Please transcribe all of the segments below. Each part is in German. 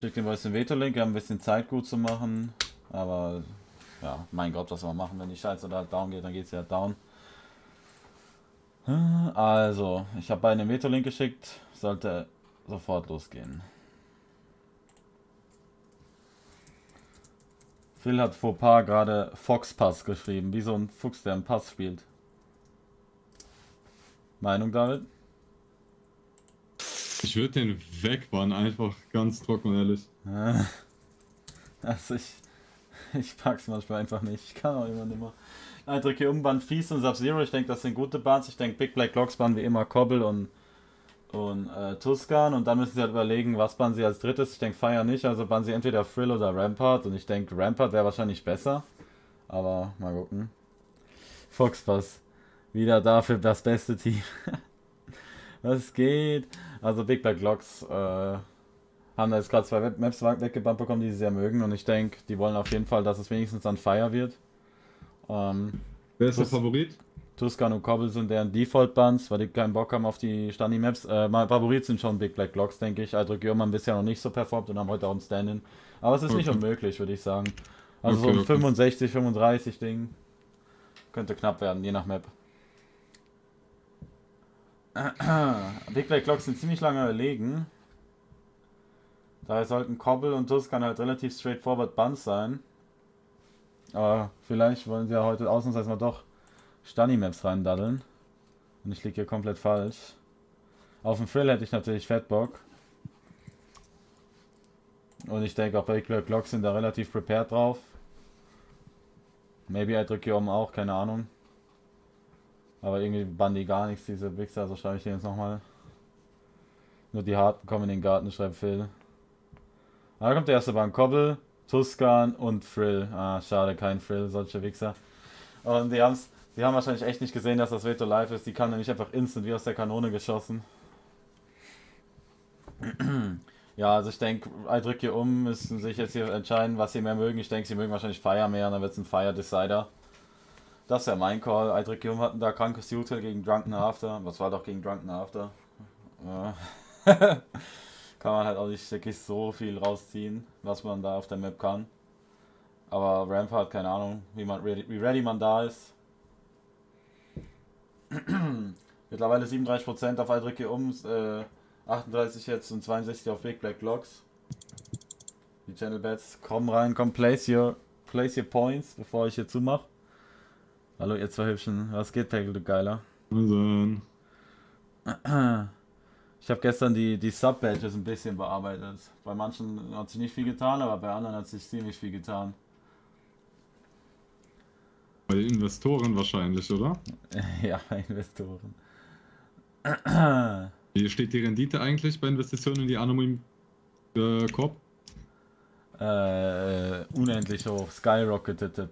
Schick dem Voice den Veto-Link, haben ein bisschen Zeit gut zu machen. Aber ja, mein Gott, was soll man machen, wenn die Scheiße da down geht, dann geht sie halt down. Also, ich habe beiden den Veto-Link geschickt, sollte sofort losgehen. Phil hat Fauxpas gerade Fox-Pass geschrieben, wie so ein Fuchs, der einen Pass spielt. Meinung, David? Ich würde den wegbannen, einfach ganz trocken und ehrlich. Also ich pack's manchmal einfach nicht. Ich kann auch immer nicht mehr. Ich drücke Umban Fies und Sub-Zero. Ich denke, das sind gute Bans. Ich denke, Big Black Locks bannen wie immer Cobble und Tuscan. Und dann müssen sie halt überlegen, was bannen sie als drittes. Ich denke, Fire nicht. Also bannen sie entweder Frill oder Rampart. Und ich denke, Rampart wäre wahrscheinlich besser. Aber mal gucken. Foxpass. Wieder dafür das beste Team. Was geht? Also Big Black Locks haben da jetzt gerade 2 Maps weggebannt bekommen, die sie sehr mögen. Und ich denke, die wollen auf jeden Fall, dass es wenigstens an Fire wird. Wer ist der Favorit? Tuscan und Cobble sind deren Default-Bans, weil die keinen Bock haben auf die Stani-Maps. Mein Favorit sind schon Big Black Locks, denke ich. Aldrich haben bisher noch nicht so performt und haben heute auch ein Stand-In. Aber es ist nicht unmöglich, würde ich sagen. Also so ein 65, 35 Ding könnte knapp werden, je nach Map. Big Black Locks sind ziemlich lange überlegen. Daher sollten Cobble und Tuscan halt relativ straightforward Buns sein. Aber vielleicht wollen sie ja heute ausnahmsweise mal doch Stani-Maps reindaddeln. Und ich liege hier komplett falsch. Auf dem Frill hätte ich natürlich fett Bock. Und ich denke auch Big Black Locks sind da relativ prepared drauf. Maybe I drücke hier oben auch, keine Ahnung. Aber irgendwie bannen die gar nichts, diese Wichser, also schreibe ich hier jetzt nochmal. Nur die Harten kommen in den Garten, schreibt Phil. Da kommt der erste Bank. Cobble, Tuscan und Frill. Ah, schade, kein Frill, solche Wichser. Und die haben wahrscheinlich echt nicht gesehen, dass das Veto live ist. Die kam nämlich einfach instant wie aus der Kanone geschossen. Ja, also ich denke, I drücke hier um, müssen sich jetzt hier entscheiden, was sie mehr mögen. Ich denke, sie mögen wahrscheinlich Fire mehr und dann wird es ein Fire Decider. Das wäre mein Call. I drücke um hatten da krankes Util gegen Drunken After. Was war doch gegen Drunken After? Ja. Kann man halt auch nicht wirklich so viel rausziehen, was man da auf der Map kann. Aber Rampart, keine Ahnung, wie ready man da ist. Mittlerweile 37% auf Aldrich um, 38 jetzt und 62 auf Big Black Locks. Die Channel Bets kommen rein, komm, place your points, bevor ich hier zumache. Hallo ihr zwei Hübschen, was geht, Pegel, du Geiler? Ich habe gestern die Sub-Badges ein bisschen bearbeitet. Bei manchen hat sich nicht viel getan, aber bei anderen hat sich ziemlich viel getan. Bei Investoren wahrscheinlich, oder? Ja, bei Investoren. Wie steht die Rendite eigentlich bei Investitionen in die Anonym Corp? Unendlich hoch, skyrocketed.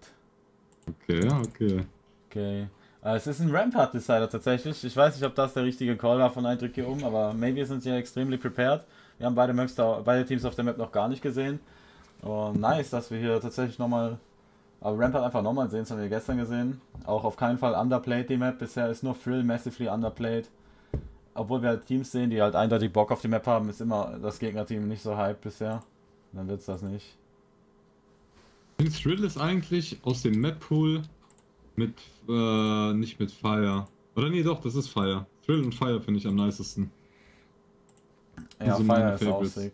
Okay. Es ist ein Rampart Decider tatsächlich. Ich weiß nicht, ob das der richtige Call war von Eindrück hier um, aber maybe sind sie ja extremely prepared. Wir haben beide Teams auf der Map noch gar nicht gesehen. Und nice, dass wir hier tatsächlich nochmal. Aber Rampart einfach nochmal sehen, das haben wir gestern gesehen. Auch auf keinen Fall underplayed die Map. Bisher ist nur Frill massively underplayed. Obwohl wir halt Teams sehen, die halt eindeutig Bock auf die Map haben, ist immer das Gegnerteam nicht so hyped bisher. Dann wird's das nicht. Thrill ist eigentlich aus dem Map-Pool mit, nicht mit Fire. Oder nee, doch, das ist Fire. Thrill und Fire finde ich am nicesten. Ja, Fire ist auch sick.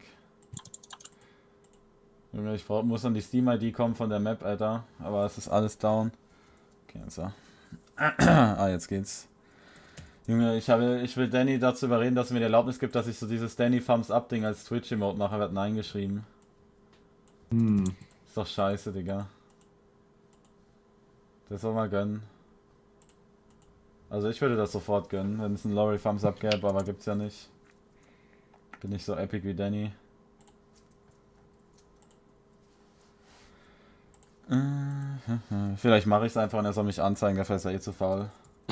Junge, ich muss an die Steam-ID kommen von der Map, Alter. Aber es ist alles down. Okay, so. Jetzt geht's. Junge, ich will Danny dazu überreden, dass er mir die Erlaubnis gibt, dass ich so dieses Danny Thumbs Up Ding als Twitch-Emote mache. Er hat Nein geschrieben. Ist doch scheiße, Digga. Das soll mal gönnen. Also ich würde das sofort gönnen, wenn es ein Lorry Thumbs Up gäbe, aber gibt's ja nicht. Bin nicht so epic wie Danny. Vielleicht mache ich es einfach und er soll mich anzeigen, dafür ist er eh zu faul.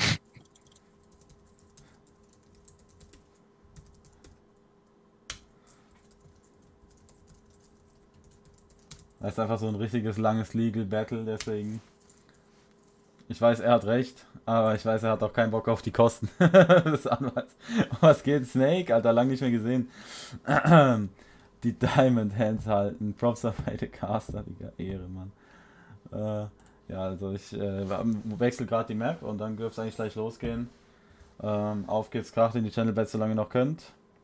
Das ist einfach so ein richtiges langes Legal Battle, deswegen. Ich weiß, er hat recht, aber ich weiß, er hat auch keinen Bock auf die Kosten des Anwalts. Was geht, Snake? Alter, lang nicht mehr gesehen. die Diamond Hands halten. Props an beide Caster, Digga. Ehre, Mann. Ja, also ich wechsle gerade die Map und dann dürfte es eigentlich gleich losgehen. Auf geht's, kracht in die Channel Bets, solange ihr noch könnt.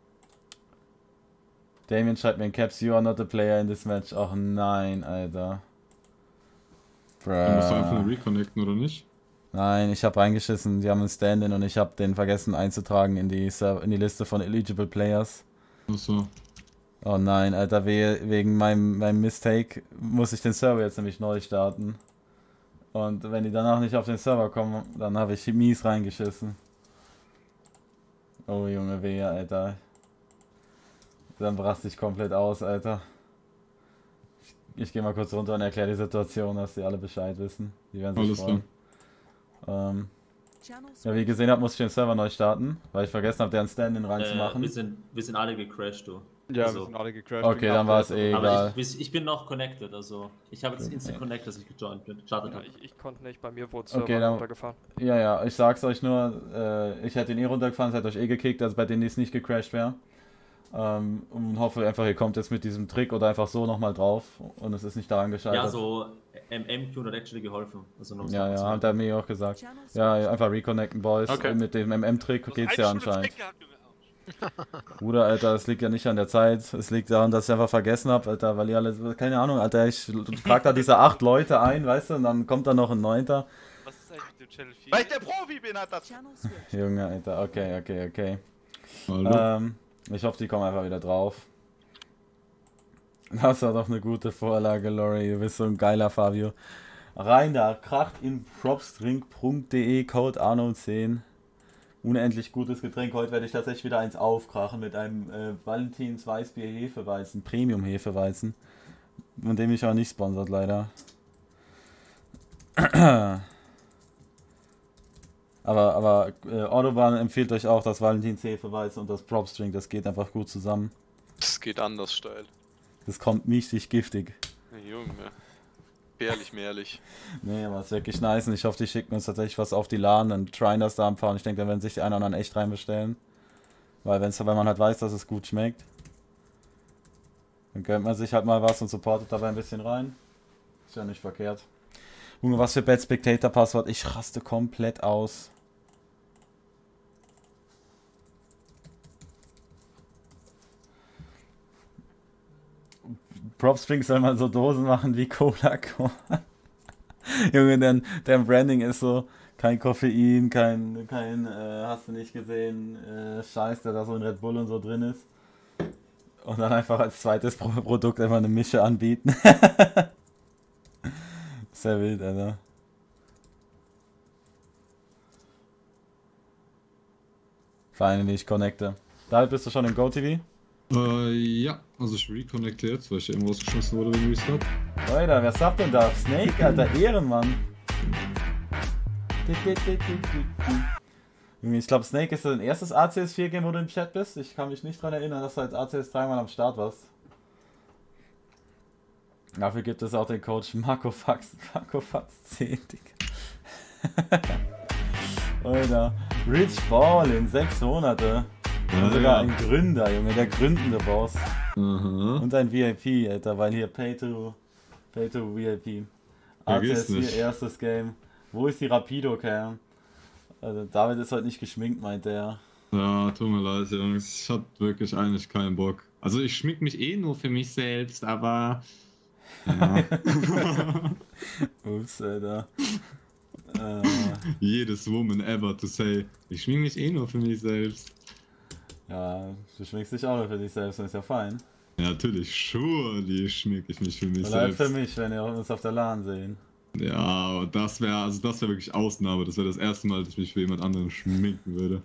Damien schreibt mir in Caps, you are not a player in this match. Ach nein, Alter. Dann musst du einfach nur reconnecten, oder nicht? Nein, ich habe reingeschissen, die haben einen Stand-in und ich habe den vergessen einzutragen in die Liste von eligible Players. Achso. Oh nein, Alter, wegen meinem Mistake muss ich den Server jetzt nämlich neu starten. Und wenn die danach nicht auf den Server kommen, dann habe ich mies reingeschissen. Oh Junge, wehe, Alter. Dann raste ich komplett aus, Alter. Ich gehe mal kurz runter und erkläre die Situation, dass die alle Bescheid wissen. Die werden sich freuen. Ja, wie ihr gesehen habt, muss ich den Server neu starten, weil ich vergessen habe, deren Stand-in reinzumachen. Wir sind alle gecrashed, du. Ja, also, wir sind alle gecrashed. Okay, dann war es eh egal. Aber ich bin noch connected, also ich habe jetzt Instant Connect, dass ich gestartet habe. Ich konnte nicht, bei mir wurde Server Okay, dann, runtergefahren. Ja, ich sag's euch nur, ich hätte ihn eh runtergefahren, es hätte euch eh gekickt, also bei denen es nicht gecrashed wäre. Und hoffe einfach, ihr kommt jetzt mit diesem Trick oder einfach so nochmal drauf und es ist nicht daran gescheitert. Ja, so MQ hat actually geholfen. Also ja, hat er mir auch gesagt. Ja, einfach reconnecten, Boys. Okay. Und mit dem MM-Trick geht's ja anscheinend. Bruder, Alter, es liegt ja nicht an der Zeit. Es liegt daran, dass ich einfach vergessen habe, Alter, weil ihr alle, keine Ahnung, Alter, ich trage da diese 8 Leute ein, weißt du, und dann kommt da noch ein 9. Was ist eigentlich mit dem Channel 4? Weil ich der Profi bin, hat das. Junge, Alter, okay. Ich hoffe, die kommen einfach wieder drauf. Das war doch eine gute Vorlage, Lori. Du bist so ein geiler Fabio. Rein da, kracht in propstrink.de, Code Arno10. Unendlich gutes Getränk. Heute werde ich tatsächlich wieder eins aufkrachen mit einem Valentins Weißbier Hefeweizen, Premium Hefeweizen. Von dem ich auch nicht sponsert, leider. Aber Autobahn empfiehlt euch auch das Valentins Hefeweizen und das Propstring, das geht einfach gut zusammen. Das geht anders steil. Das kommt mächtig giftig. Junge. Bärlich, mehrlich. Nee, aber es ist wirklich nice und ich hoffe, die schicken uns tatsächlich was auf die LAN und tryen das da ein paar und ich denke, dann werden sich die einen oder anderen echt reinbestellen. Weil wenn man halt weiß, dass es gut schmeckt, dann gönnt man sich halt mal was und supportet dabei ein bisschen rein. Ist ja nicht verkehrt. Junge, was für Bad Spectator Passwort, ich raste komplett aus. Propstring soll man so Dosen machen wie Cola. Junge, deren Branding ist so, kein Koffein, kein hast du nicht gesehen, Scheiß, der da so in Red Bull und so drin ist. Und dann einfach als zweites Produkt einfach eine Mische anbieten. Sehr wild, Alter. Finally, ich connecte. David, bist du schon im GoTV? Ja, also ich reconnecte jetzt, weil ich eben rausgeschmissen wurde wegen Restart. Alter, wer sagt denn da? Snake, Alter, Ehrenmann. Ich glaube, Snake ist dein erstes ACS4-Game, wo du im Chat bist. Ich kann mich nicht daran erinnern, dass du als ACS 3-mal am Start warst. Dafür gibt es auch den Coach MarcoFax10, Digga. Alter, Rich Ball in 6 Monate. Und sogar ein Gründer, Junge, der gründende Boss. Und ein VIP, Alter, weil hier Pay to VIP. ACS 4 erstes Game. Wo ist die Rapido-Cam? Also David ist heute nicht geschminkt, meint er. Ja, tut mir leid, Jungs. Ich hab wirklich eigentlich keinen Bock. Also ich schmink mich eh nur für mich selbst, aber... Ja. Ups, Alter. Jedes Woman ever to say, ich schmink mich eh nur für mich selbst. Ja, du schminkst dich auch nur für dich selbst, das ist ja fein. Ja, natürlich, surely schmink ich mich für mich oder selbst. Halt für mich, wenn ihr uns auf der LAN sehen. Ja, das wäre wirklich Ausnahme. Das wäre das erste Mal, dass ich mich für jemand anderen schminken würde.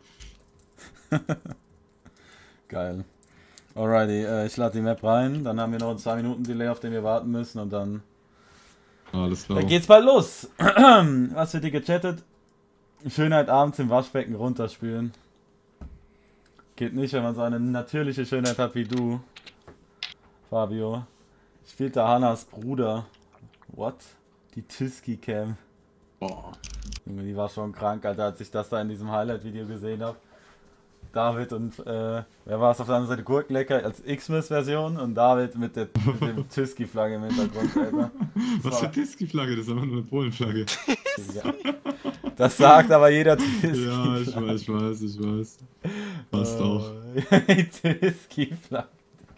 Geil. Alrighty, ich lade die Map rein, dann haben wir noch einen 2 Minuten Delay, auf den wir warten müssen und dann... Alles klar. Dann geht's bald los. Was wird dir gechattet? Schönheit abends im Waschbecken runterspülen. Geht nicht, wenn man so eine natürliche Schönheit hat wie du, Fabio. Spielt da Hannas Bruder. What? Die Tiski-Cam. Boah. Die war schon krank, Alter, als ich das da in diesem Highlight-Video gesehen habe. David und, wer war es auf der anderen Seite? Gurkenlecker als Xmas-Version und David mit dem Tyski-Flagge im Hintergrund, Alter. Was für Tyski-Flagge? Das ist einfach nur eine Polen-Flagge. Ja. Das sagt aber jeder Tyski. Ja, ich weiß. Passt auch. Tyski-Flagge.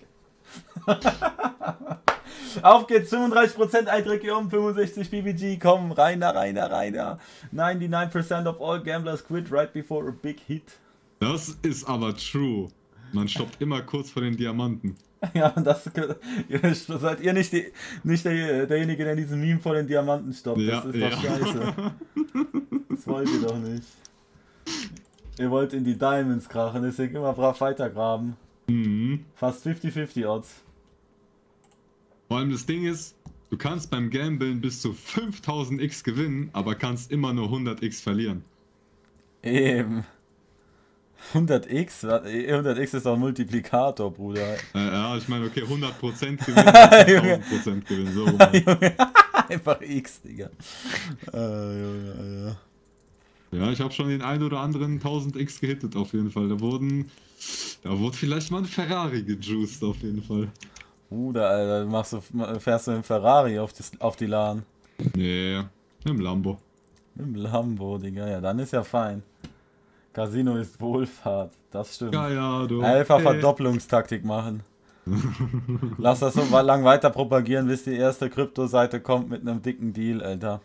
Auf geht's, 35% Eindrücke um, 65 BBG, komm, rein da. 99% of all gamblers quit right before a big hit. Das ist aber true. Man stoppt immer kurz vor den Diamanten. Ja, und das seid ihr nicht, derjenige, der diesen Meme vor den Diamanten stoppt. Ja, Das ist doch scheiße. Das wollt ihr doch nicht. Ihr wollt in die Diamonds krachen, deswegen immer brav weitergraben. Mhm. Fast 50-50 Odds. Vor allem das Ding ist, du kannst beim Gamblen bis zu 5000x gewinnen, aber kannst immer nur 100x verlieren. Eben. 100x? 100x ist doch ein Multiplikator, Bruder. Ja, ich meine, okay, 100% gewinnen, 1000% gewinnen, so rum. Einfach x, Digga. Junge. Ja, ich habe schon den ein oder anderen 1000x gehittet auf jeden Fall. Da wurde vielleicht mal ein Ferrari gejuiced auf jeden Fall. Bruder, Alter, fährst du im Ferrari auf die LAN? Nee, im Lambo. Im Lambo, Digga, ja, dann ist ja fein. Casino ist Wohlfahrt, das stimmt. Ja, du. Einfach Verdopplungstaktik machen. Lass das so lang weiter propagieren, bis die erste Krypto-Seite kommt mit einem dicken Deal, Alter.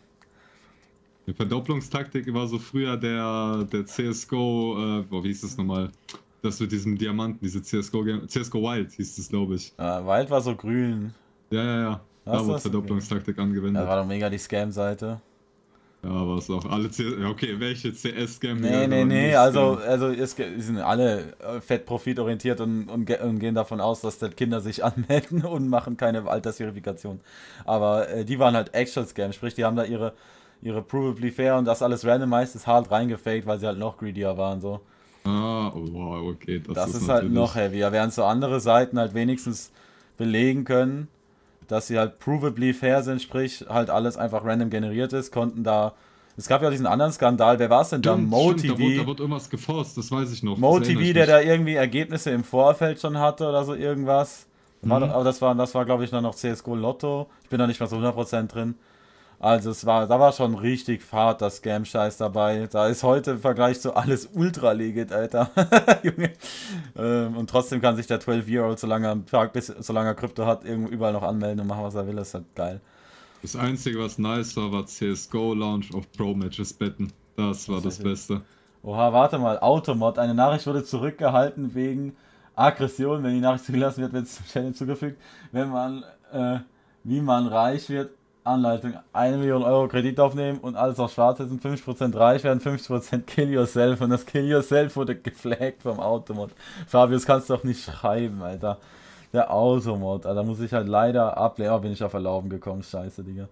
Die Verdopplungstaktik war so früher der CSGO, wie hieß das nochmal? Das mit diesem Diamanten, diese CSGO Wild hieß das, glaube ich. Wild war so grün. Ja. Da wurde Verdopplungstaktik angewendet. Das war doch mega die Scam-Seite. Ja, war es auch. Okay, welche CS-Scam? Nee, also die sind alle fett profitorientiert und gehen davon aus, dass die Kinder sich anmelden und machen keine Altersverifikation. Aber die waren halt Actual Scam, sprich, die haben da ihre Provably Fair und das alles randomized ist hart reingefaked, weil sie halt noch greedier waren, so. Ah, oh, wow, okay. Das ist halt noch heavier, während so andere Seiten halt wenigstens belegen können, dass sie halt provably fair sind, sprich halt alles einfach random generiert ist, konnten da... Es gab ja diesen anderen Skandal, wer war es denn da? MoTV. Da wurde irgendwas geforst, das weiß ich noch. MoTV, der da irgendwie Ergebnisse im Vorfeld schon hatte oder so irgendwas. Aber das war glaube ich noch CSGO Lotto. Ich bin da nicht mal so 100% drin. Also da war schon richtig Fahrt, das Scam-Scheiß dabei. Da ist heute im Vergleich zu alles ultra legit, Alter. Junge. Und trotzdem kann sich der 12-Year-Old, solange er Krypto hat, irgendwo überall noch anmelden und machen, was er will. Das ist halt geil. Das Einzige, was nice war CSGO Launch auf Pro-Matches betten. Das war das Beste. Oha, warte mal. Automod. Eine Nachricht wurde zurückgehalten wegen Aggression. Wenn die Nachricht zugelassen wird, wird es zum Channel zugefügt. Wenn man, wie man reich wird, Anleitung, 1 Million Euro Kredit aufnehmen und alles auf schwarz setzen, 50% reich werden, 50% kill yourself. Und das kill yourself wurde geflaggt vom Automod. Fabio, das kannst du doch nicht schreiben, Alter. Der Automod, Alter, muss ich halt leider ablehnen. Oh, bin ich auf Erlauben gekommen, scheiße, Digga.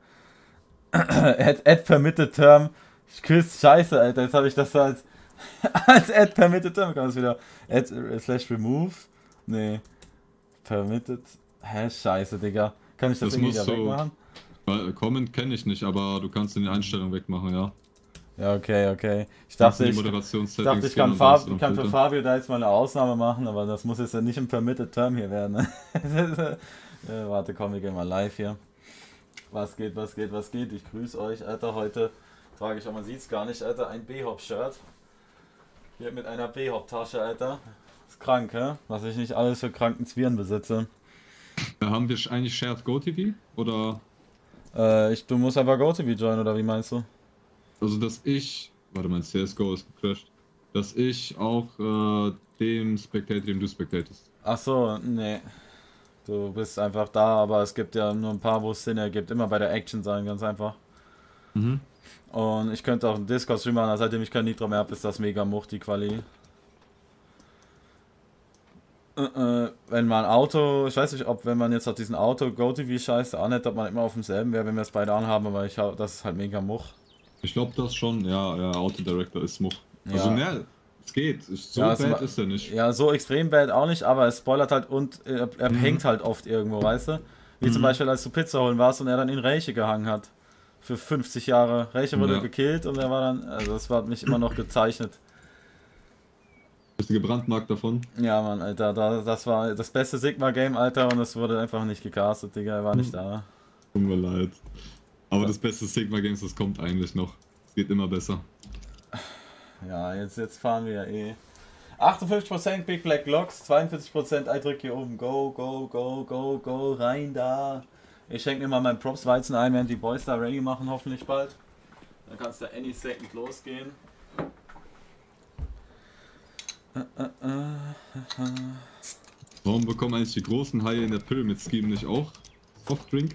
Add permitted term. Scheiße, Alter, jetzt habe ich das als Add permitted term. Kann das wieder Add / remove? Nee. Permitted. Scheiße, Digga. Kann ich das irgendwie wieder wegmachen? Comment kenne ich nicht, aber du kannst in den Einstellungen wegmachen, ja. Ja, okay. Ich dachte, ich kann für Fabio da jetzt mal eine Ausnahme machen, aber das muss jetzt ja nicht im Permitted Term hier werden. Ne? Warte, komm, wir gehen mal live hier. Was geht? Ich grüße euch, Alter. Heute trage ich, man sieht es gar nicht, Alter, ein B-Hop-Shirt. Hier mit einer B-Hop-Tasche, Alter. Ist krank, hä? Was ich nicht alles für kranken Zwirn besitze. Da haben wir eigentlich Shared GoTV, oder... du musst einfach GoTV joinen, oder wie meinst du? Also, warte mal, CSGO ist gecrashed. Dass ich auch dem du spectatest. Ach so, nee. Du bist einfach da, aber es gibt ja nur ein paar, wo es Sinn ergibt. Immer bei der Action sein, ganz einfach. Mhm. Und ich könnte auch einen Discord-Stream machen, seitdem ich kein Nitro mehr habe, ist das mega much, die Quali. Wenn man Auto, ich weiß nicht, ob wenn man jetzt auf diesen Auto-GoTV-Scheiß anhält, ob man immer auf demselben wäre, wenn wir es beide anhaben, aber das ist halt mega much. Ich glaube das schon, ja, Autodirector ist much. Ja. Also ne, es geht, so ja, bad ist er nicht. Ja, so extrem bad auch nicht, aber es spoilert halt und er hängt halt oft irgendwo, weißt du? Wie zum Beispiel, als du Pizza holen warst und er dann in Reiche gehangen hat. Für 50 Jahre. Reiche wurde gekillt und er war dann, also das hat mich immer noch gezeichnet. Bist du gebrandmarkt davon? Ja, Mann, Alter, das war das beste Sigma-Game, Alter, und es wurde einfach nicht gecastet, Digga, er war nicht da. Tut mir leid. Aber das beste Sigma-Games, das kommt eigentlich noch. Es geht immer besser. Ja, jetzt fahren wir ja eh. 58% Big Black Locks, 42% Eindrück hier oben. Go, go, go, go, go, rein da. Ich schenke mir mal meinen Props-Weizen ein, während die Boys da ready machen, hoffentlich bald. Dann kann es da any second losgehen. Warum bekommen eigentlich die großen Haie in der Pyramid Scheme nicht auch Softdrink?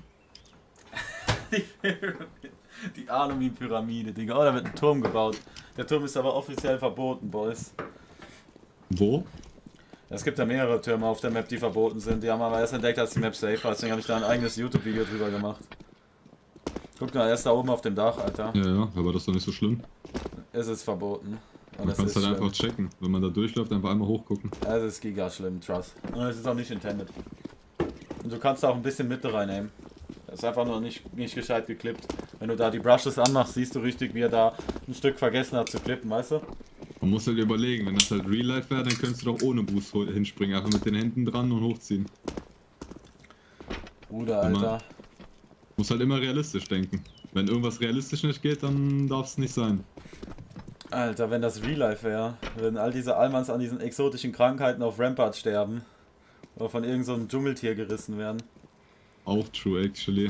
Die Aluminium-Pyramide, Digga. Oh, da wird ein Turm gebaut. Der Turm ist aber offiziell verboten, Boys. Wo? Es gibt ja mehrere Türme auf der Map, die verboten sind. Die haben aber erst entdeckt, als die Map safe war. Deswegen habe ich da ein eigenes YouTube-Video drüber gemacht. Guck mal, er ist da oben auf dem Dach, Alter. Ja, aber das ist doch nicht so schlimm. Es ist verboten. Und Man es kann es ist halt schlimm. einfach checken. Wenn man da durchläuft, einfach einmal hochgucken. Es ist giga schlimm, trust. Und es ist auch nicht intended. Und du kannst da auch ein bisschen Mitte reinnehmen. Das ist einfach nur nicht gescheit geklippt. Wenn du da die Brushes anmachst, siehst du richtig, wie er da ein Stück vergessen hat zu klippen, weißt du? Man muss halt überlegen, wenn das halt Real Life wäre, dann könntest du doch ohne Boost hinspringen. Einfach mit den Händen dran und hochziehen. Bruder, Alter. Muss halt immer realistisch denken. Wenn irgendwas realistisch nicht geht, dann darf es nicht sein. Alter, wenn das Real Life wäre, würden all diese Almans an diesen exotischen Krankheiten auf Rampart sterben. Oder von irgend so einem Dschungeltier gerissen werden. Auch true, actually.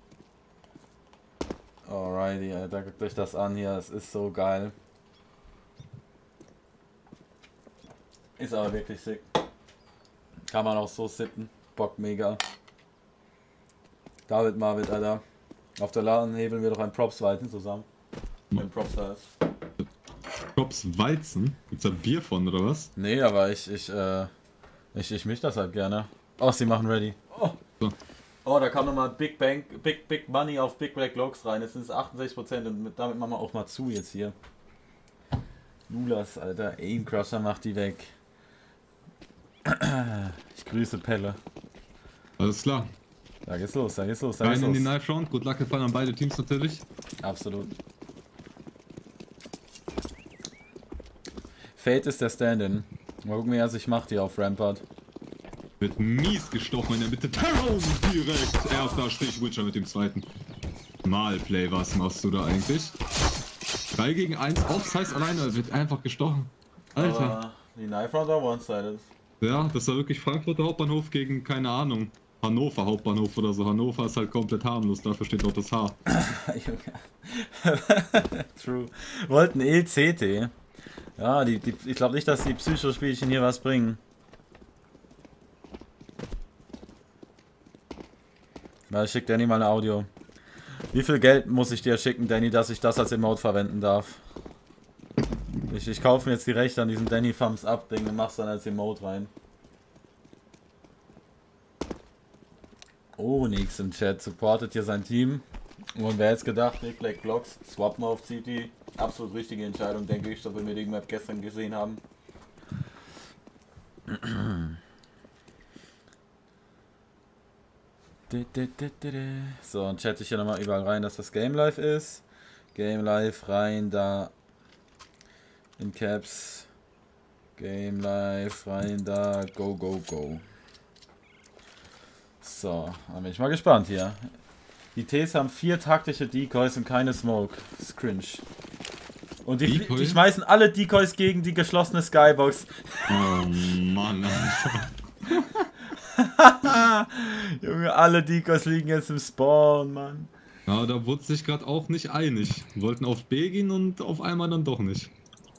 Alrighty, Alter, guckt euch das an hier, es ist so geil. Ist aber wirklich sick. Kann man auch so sippen. Bock mega. David Marvin, Alter. Auf der Laden hebeln wir doch ein Props-Weizen zusammen. Wenn Props da ist. Props Weizen? Gibt's da Bier von oder was? Nee, aber ich misch das halt gerne. Oh, sie machen ready. Oh, So. oh da kam nochmal Big Money auf Big Black Logs rein. Jetzt sind es 68% und damit machen wir auch mal zu jetzt hier. Lulas, Alter. Aim Crusher macht die weg. Ich grüße Pelle. Alles klar. Da geht's los, da geht's los, da Rein geht's in die los. Knife Round. Good luck gefallen an beide Teams natürlich. Absolut. Fate ist der Stand-in. Mal gucken, wie er sich macht hier auf Rampart. Wird mies gestochen in der Mitte. Terron direkt. Erster Stich, Witcher mit dem zweiten. Malplay, was machst du da eigentlich? 3 gegen 1, Offsize alleine, wird einfach gestochen. Alter. Aber die Knife Round war one-sided. Ja, das war wirklich Frankfurter Hauptbahnhof gegen, keine Ahnung, Hannover Hauptbahnhof oder so. Hannover ist halt komplett harmlos, dafür steht auch das H. True. Wollten CT. Ja, ich glaube nicht, dass die Psychospielchen hier was bringen. Na, ich schick Danny mal eine Audio. Wie viel Geld muss ich dir schicken, Danny, dass ich das als Emote verwenden darf? Ich kaufe mir jetzt die Rechte an diesem Danny Thumbs Up Ding und mach's dann als Emote rein. Oh, nix im Chat. Supportet hier sein Team. Und wer jetzt gedacht, Big Black Vlogs, swappen auf CT. Absolut richtige Entscheidung, denke ich, so wie wir die Map gestern gesehen haben. So, und chatte ich hier nochmal überall rein, dass das Game Live ist. Game Live rein, da. In Caps. Game Live rein, da. Go, go, go. So, dann bin ich mal gespannt hier. Die Ts haben 4 taktische Decoys und keine Smoke. Das ist cringe. Und die schmeißen alle Decoys gegen die geschlossene Skybox. Oh Mann, Alter. Junge, alle Decoys liegen jetzt im Spawn, Mann. Ja, da wurde sich gerade auch nicht einig. Wollten auf B gehen und auf einmal dann doch nicht.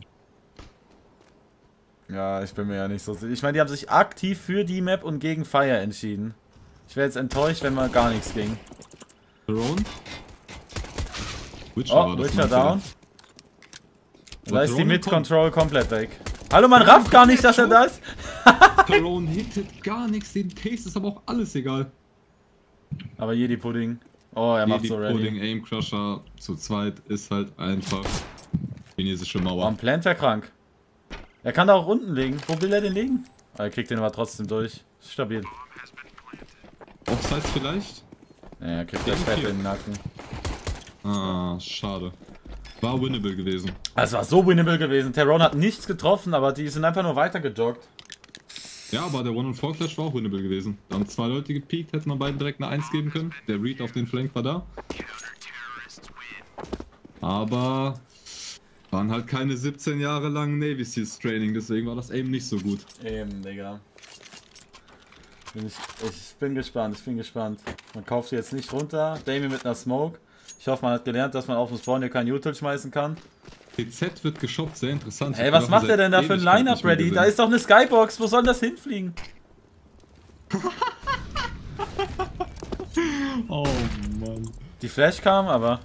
Ja, ich bin mir ja nicht so sicher. Ich meine, die haben sich aktiv für die Map und gegen Fire entschieden. Ich wäre jetzt enttäuscht, wenn mal gar nichts ging. Drone? Witcher Oh, war das, Witcher meinst du? down. Da ist die Drone Mid-Control komplett weg. Hallo, man rafft gar nicht, dass er da ist. Drone hittet gar nichts, den Taste ist aber auch alles egal. Aber Jedi Pudding. Oh, er macht Die so ready. Pudding Aim Crusher zu zweit ist halt einfach chinesische Mauer. Warum plant er krank? Er kann da auch unten liegen. Wo will er den legen? Aber er kriegt den aber trotzdem durch. Ist stabil. Offsides vielleicht? Ja, er kriegt gleich Fett in den Nacken. Ah, schade. War winnable gewesen. Es war so winnable gewesen. Tyrone hat nichts getroffen, aber die sind einfach nur weiter gejoggt. Ja, aber der One-on-4-Clash war auch winnable gewesen. Da haben 2 Leute gepiekt, hätten wir beiden direkt eine 1 geben können. Der Read auf den Flank war da. Aber waren halt keine 17 Jahre lang Navy Seals Training, deswegen war das Aim nicht so gut. Eben, Digga. Ich bin gespannt, Man kauft sie jetzt nicht runter. Damien mit einer Smoke. Ich hoffe, man hat gelernt, dass man auf dem Spawn hier keinen Util schmeißen kann. TZ wird geshoppt, sehr interessant. Hey, was macht er denn da für ein Line-Up ready? Da ist doch eine Skybox, wo soll das hinfliegen? Oh Mann. Die Flash kam, aber...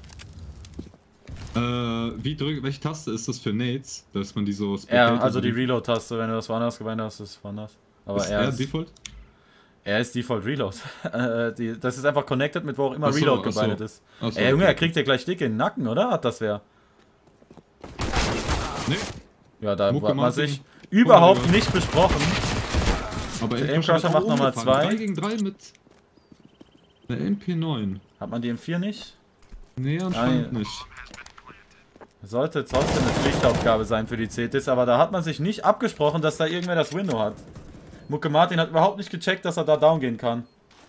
Welche Taste ist das für Nades? Dass man die so... Ja, also die Reload-Taste, wenn du das woanders gemeint hast, ist woanders. Aber ist er Default? Er ist Default Reload. Das ist einfach connected mit wo auch immer Achso, Reload gebindet ist. Achso, Ey, Junge, er kriegt ja gleich dick in den Nacken, oder? Hat das wer? Nee. Ja, da Mucke war man Martin. sich überhaupt nicht besprochen. Aber Der Aimcrusher macht nochmal 2. 3 gegen 3 mit der MP9. Hat man die M4 nicht? Nee, anscheinend nicht. Sollte trotzdem eine Pflichtaufgabe sein für die CTs, aber da hat man sich nicht abgesprochen, dass da irgendwer das Window hat. Mucke Martin hat überhaupt nicht gecheckt, dass er da down gehen kann.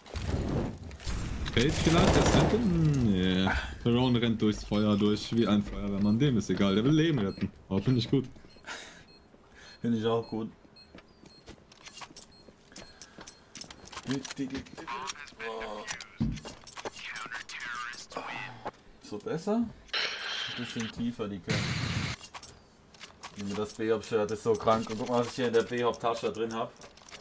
Fade vielleicht, der Center? Nee. Tyrone rennt durchs Feuer durch wie ein Feuerwehrmann. Dem ist egal, der will Leben retten. Aber finde ich gut. Finde ich auch gut. So besser? Ein bisschen tiefer die können. Das B-Hop-Shirt ist so krank. Und guck mal, was ich hier in der B-Hop-Tasche drin habe.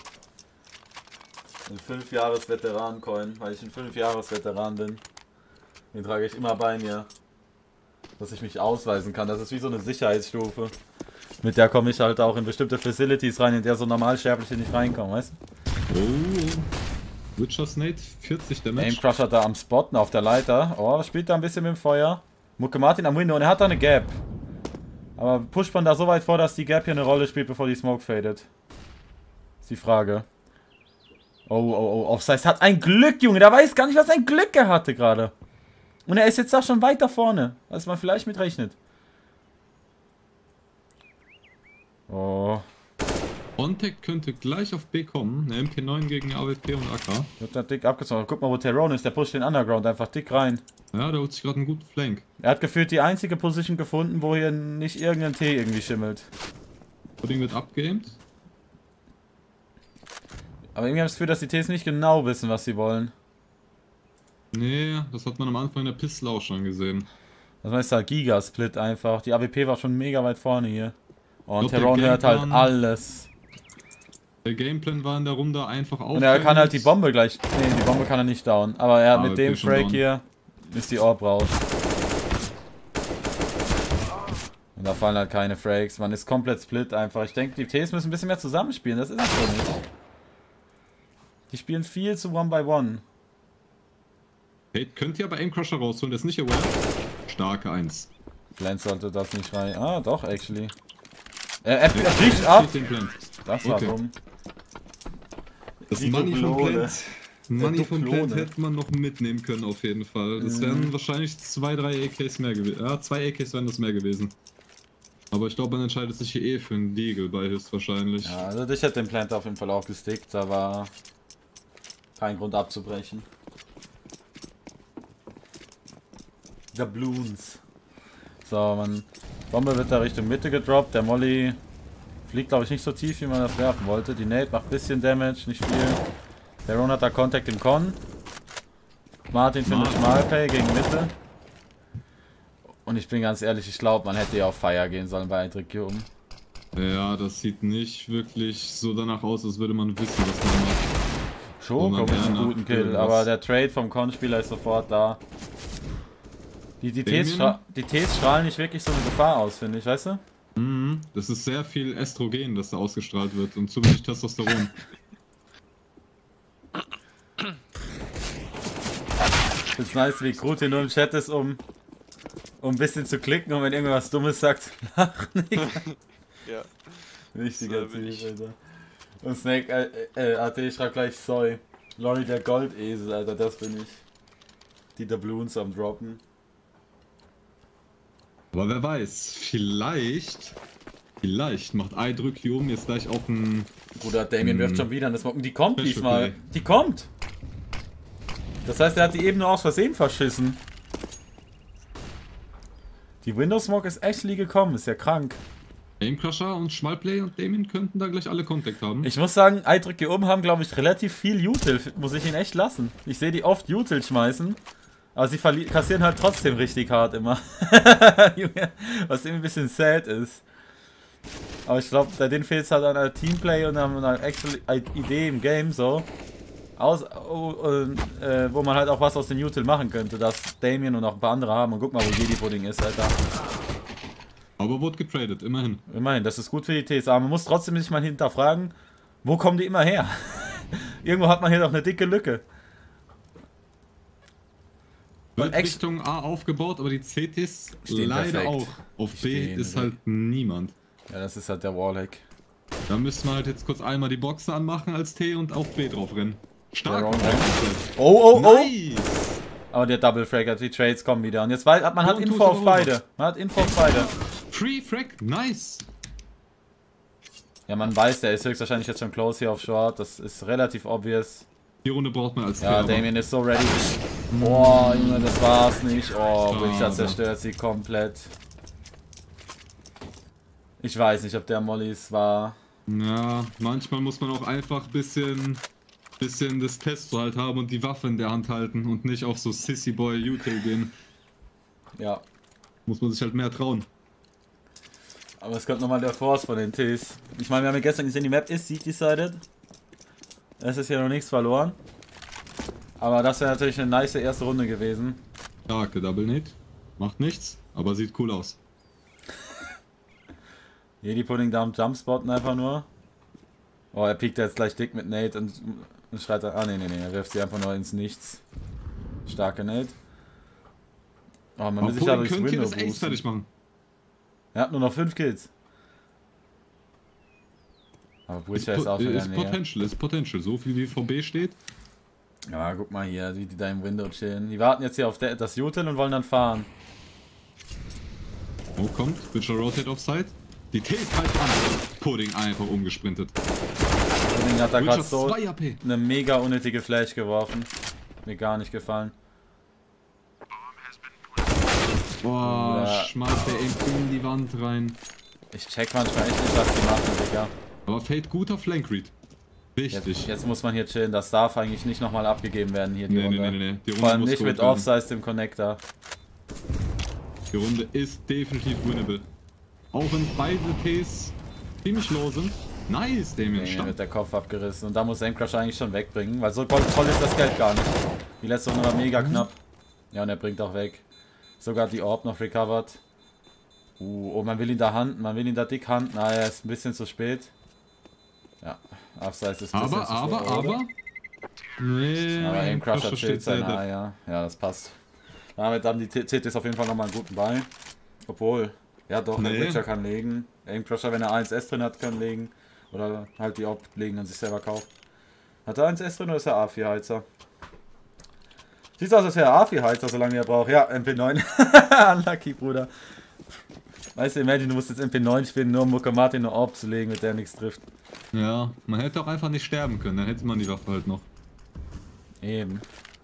Ein 5-Jahres-Veteran-Coin, weil ich ein 5-Jahres-Veteran bin. Den trage ich immer bei mir. Dass ich mich ausweisen kann. Das ist wie so eine Sicherheitsstufe. Mit der komme ich halt auch in bestimmte Facilities rein, in der so Normalsterbliche nicht reinkommen, weißt du? Oh. Witcher Snake, 40 Damage. Aimcrusher da am Spotten auf der Leiter. Oh, spielt da ein bisschen mit dem Feuer. Mucke Martin am Window und er hat da eine Gap. Aber pusht man da so weit vor, dass die Gap hier eine Rolle spielt, bevor die Smoke fadet? Ist die Frage. Oh, Offsize hat ein Glück, Junge. Der weiß gar nicht, was ein Glück er hatte gerade. Und er ist jetzt da schon weiter vorne, als man vielleicht mitrechnet. Oh. Contact könnte gleich auf B kommen. Eine MP9 gegen AWP und AK. Wird da dick abgezogen. Guck mal, wo Tyrone ist. Der pusht den Underground einfach dick rein. Ja, der holt sich gerade einen guten Flank. Er hat gefühlt die einzige Position gefunden, wo hier nicht irgendein T irgendwie schimmelt. Pudding wird abgeaimt. Aber irgendwie habe ich das Gefühl, dass die Ts nicht genau wissen, was sie wollen. Nee, das hat man am Anfang der Pistol auch schon gesehen. Das heißt da Gigasplit einfach. Die AWP war schon mega weit vorne hier. Und glaub, Tyrone der hört halt Gameplan- alles. Der Gameplan war in der Runde einfach auf. Und er kann halt die Bombe gleich... Nee, die Bombe kann er nicht down. Aber er hat Aber mit dem schon Frag down. hier ist die Orb raus. Und da fallen halt keine Frags. Man ist komplett split einfach. Ich denke, die Ts müssen ein bisschen mehr zusammenspielen. Das ist es so nicht. Die spielen viel zu One-by-One. Hey, könnt ihr aber Aimcrusher rausholen, der ist nicht aware. Starke 1. Blend sollte das nicht rein. Ah, doch, actually. Er fliegt ab. Den Blend. Das war Okay. dumm. Das Die Money vom Duplone. Blend. Money vom Blend Duplone. hätte man noch mitnehmen können auf jeden Fall. Das wären wahrscheinlich 2-3 AKs mehr gewesen. Ja, 2 AKs wären das mehr gewesen. Aber ich glaube, man entscheidet sich hier eh für einen Deagle bei höchstwahrscheinlich. Ja, also ich hätte den Plant auf jeden Fall auch gestickt, aber kein Grund abzubrechen. Doubloons. So, man. Bombe wird da Richtung Mitte gedroppt. Der Molly fliegt, glaube ich, nicht so tief, wie man das werfen wollte. Die Nate macht ein bisschen Damage, nicht viel. Der Ron hat da Contact im Con. Martin findet Schmalpay gegen Mitte. Und ich bin ganz ehrlich, ich glaube, man hätte ja auf Fire gehen sollen bei Eindrücke. Ja, das sieht nicht wirklich so danach aus, als würde man wissen, was man macht. Schon kommt einen nach guten Kill, irgendwas. aber der Trade vom Con-Spieler ist sofort da. Die Ts strahlen nicht wirklich so eine Gefahr aus, finde ich, weißt du? Mhm. Das ist sehr viel Östrogen, das da ausgestrahlt wird und zu wenig Testosteron. Ich find's nice, wie Groot hier nur im Chat ist, um ein bisschen zu klicken und wenn irgendwas Dummes sagt, lachen. Ja. Wichtiger So bin ich. Typ, Alter. Und Snake, AT schreibt gleich Soy. Lorry der Goldesel, Alter, das bin ich. Die Doubloons am Droppen. Aber wer weiß, vielleicht macht Eidrück hier oben jetzt gleich auch ein... Bruder, Damien wirft schon wieder eine Smoke. Die kommt Special diesmal. Play. Die kommt! Das heißt, er hat die eben nur aus Versehen verschissen. Die Windows Smoke ist actually gekommen, ist ja krank. Aimcrusher und Schmalplay und Damien könnten da gleich alle Contact haben. Ich muss sagen, Eidrück hier oben haben, glaube ich, relativ viel Util. Muss ich ihn echt lassen. Ich sehe die oft Util schmeißen. Aber sie kassieren halt trotzdem richtig hart immer. Was irgendwie ein bisschen sad ist. Aber ich glaube, bei denen fehlt es halt an einer Teamplay und an einer actual Idee im Game so. Wo man halt auch was aus den Util machen könnte, dass Damien und auch ein paar andere haben. Und guck mal, wo Jedi Pudding ist, Alter. Aber wurde getradet, immerhin. Immerhin, das ist gut für die Ts. Aber man muss trotzdem sich mal hinterfragen, wo kommen die immer her? Irgendwo hat man hier doch eine dicke Lücke. Wird Richtung A aufgebaut, aber die CTs stehen leider perfekt. auch. Auf B Stehen ist halt niemand. Ja, das ist halt der Wallhack. Da müssen wir halt jetzt kurz einmal die Boxen anmachen als T und auf B drauf rennen. Stark. Der Wallhack. Oh, oh, oh! Nice. Aber der Double Frag hat die Trades kommen wieder. Und jetzt hat man Und Info auf tust beide. Man hat Info auf beide. Free Frag, nice. Ja, man weiß, der ist höchstwahrscheinlich jetzt schon close hier auf Short. Das ist relativ obvious. Die Runde braucht man als T. Ja, aber- Damien ist so ready. Boah, Junge, das war's nicht. Oh, Witcher Schade. zerstört sie komplett. Ich weiß nicht, ob der Mollys war. Ja, manchmal muss man auch einfach bisschen das Testo halt haben und die Waffe in der Hand halten und nicht auf so Sissy Boy Util gehen. Ja. Muss man sich halt mehr trauen. Aber es kommt nochmal der Force von den Ts. Ich meine, wir haben ja gestern gesehen, die Map ist Seed-decided. Es ist ja noch nichts verloren. Aber das wäre natürlich eine nice erste Runde gewesen. Starke Double Nade. Macht nichts, aber sieht cool aus. Jedi Pudding da am Jumpspotten einfach nur. Oh, er piekt jetzt gleich dick mit Nate und schreit dann. Ah, nee, er wirft sie einfach nur ins Nichts. Starke Nate. Oh, man will sich ja durchs könnt ihr Window das Ace boosten. fertig machen. Er hat nur noch 5 Kills. Aber Witcher ist auch schon in der Ist Nähe. Potential, ist Potential. So viel wie VB steht. Ja, guck mal hier, wie die da im Window chillen. Die warten jetzt hier auf das Util und wollen dann fahren. Oh, kommt. Witcher Rotate auf Side. Die T ist halt an. Pudding einfach umgesprintet. Pudding hat da gerade Witcher so 2 AP. eine mega unnötige Flash geworfen. Mir gar nicht gefallen. Boah, Ja. schmeißt der eben in die Wand rein. Ich check manchmal echt nicht, was die machen, Digga. Aber fällt guter Flank Read. Wichtig. Jetzt muss man hier chillen. Das darf eigentlich nicht nochmal abgegeben werden hier, die Nee, Runde. nee. Die Runde Vor allem muss nicht mit geholt werden. Offsize im Connector. Die Runde ist definitiv winnable. Auch wenn beide Ts ziemlich low sind. Nice, Damien. Nee, Stark. wird der Kopf abgerissen. Und da muss Aimcrusher eigentlich schon wegbringen, weil so toll ist das Geld gar nicht. Die letzte Runde war mega knapp. Ja, und er bringt auch weg. Sogar die Orb noch recovered. Oh, man will ihn da handen, man will ihn da dick handen. Ah, er ist ein bisschen zu spät. Ja, Offsize ist ein bisschen zu spät. Aber. Nee, Aber Aimcrusher chillt sehr seine def. Eier. Ja, das passt. Damit haben die CTs auf jeden Fall nochmal einen guten Ball. Obwohl, ja doch, Nee. Witcher kann legen. Aimcrusher, wenn er 1S drin hat, kann legen. Oder halt die Orb legen und sich selber kauft. Hat er 1S drin oder ist er A4-Heizer? Sieht aus, als wäre er A4-Heizer, solange er braucht. Ja, MP9. Unlucky, Bruder. Weißt du, imagine, du musst jetzt MP9 spielen, nur um Mucke Martin eine Orb zu legen, mit der er nichts trifft. Ja, man hätte auch einfach nicht sterben können, dann hätte man die Waffe halt noch. Eben.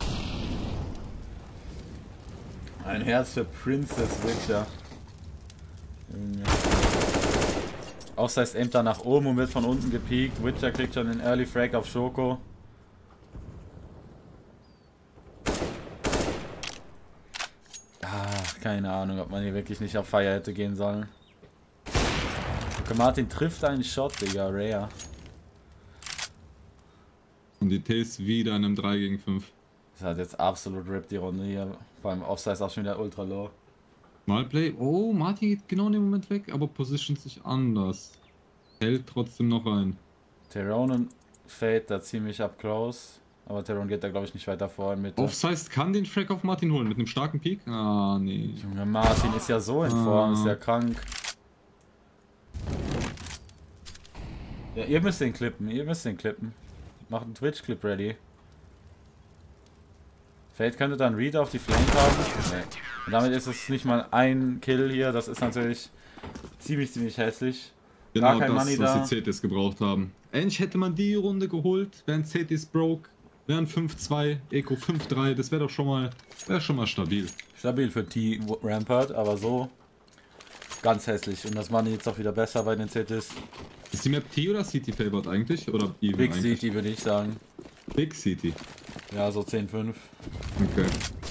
Ein Herz für Princess Witcher. Junge. Offsize aimt da nach oben und wird von unten gepiekt. Witcher kriegt schon den Early Frag auf Schoko. Keine Ahnung, ob man hier wirklich nicht auf Fire hätte gehen sollen. Okay, Martin trifft einen Shot, Digga, rare. Und die Ts wieder in einem 3 gegen 5. Das hat jetzt absolut RIP die Runde hier. Vor allem Offsize auch schon wieder ultra low. Malplay. Oh, Martin geht genau in dem Moment weg, aber positioniert sich anders. Hält trotzdem noch rein. Tyrone und Fade da ziemlich up close. Aber Tyrone geht da glaube ich nicht weiter vor in Mitte. Offsize kann den Frag auf Martin holen mit einem starken Peak. Ah, nee. Junge, Martin ist ja so in Form, ist ja krank. Ja, ihr müsst den klippen, Macht einen Twitch-Clip ready. Fade könnte dann Read auf die Flank haben. Nee. Und damit ist es nicht mal ein Kill hier. Das ist natürlich ziemlich hässlich. Genau kein das, Money was da. die CTs gebraucht haben. Eigentlich hätte man die Runde geholt, wären CTs broke, wären 5-2, Eco 5-3, das wäre doch schon mal stabil. Stabil für T-Rampart, aber so ganz hässlich. Und das Money jetzt auch wieder besser bei den CTs. Ist die Map T oder City favored eigentlich? Oder even Big eigentlich? City würde ich sagen. Big City. Ja, so 10-5. Okay.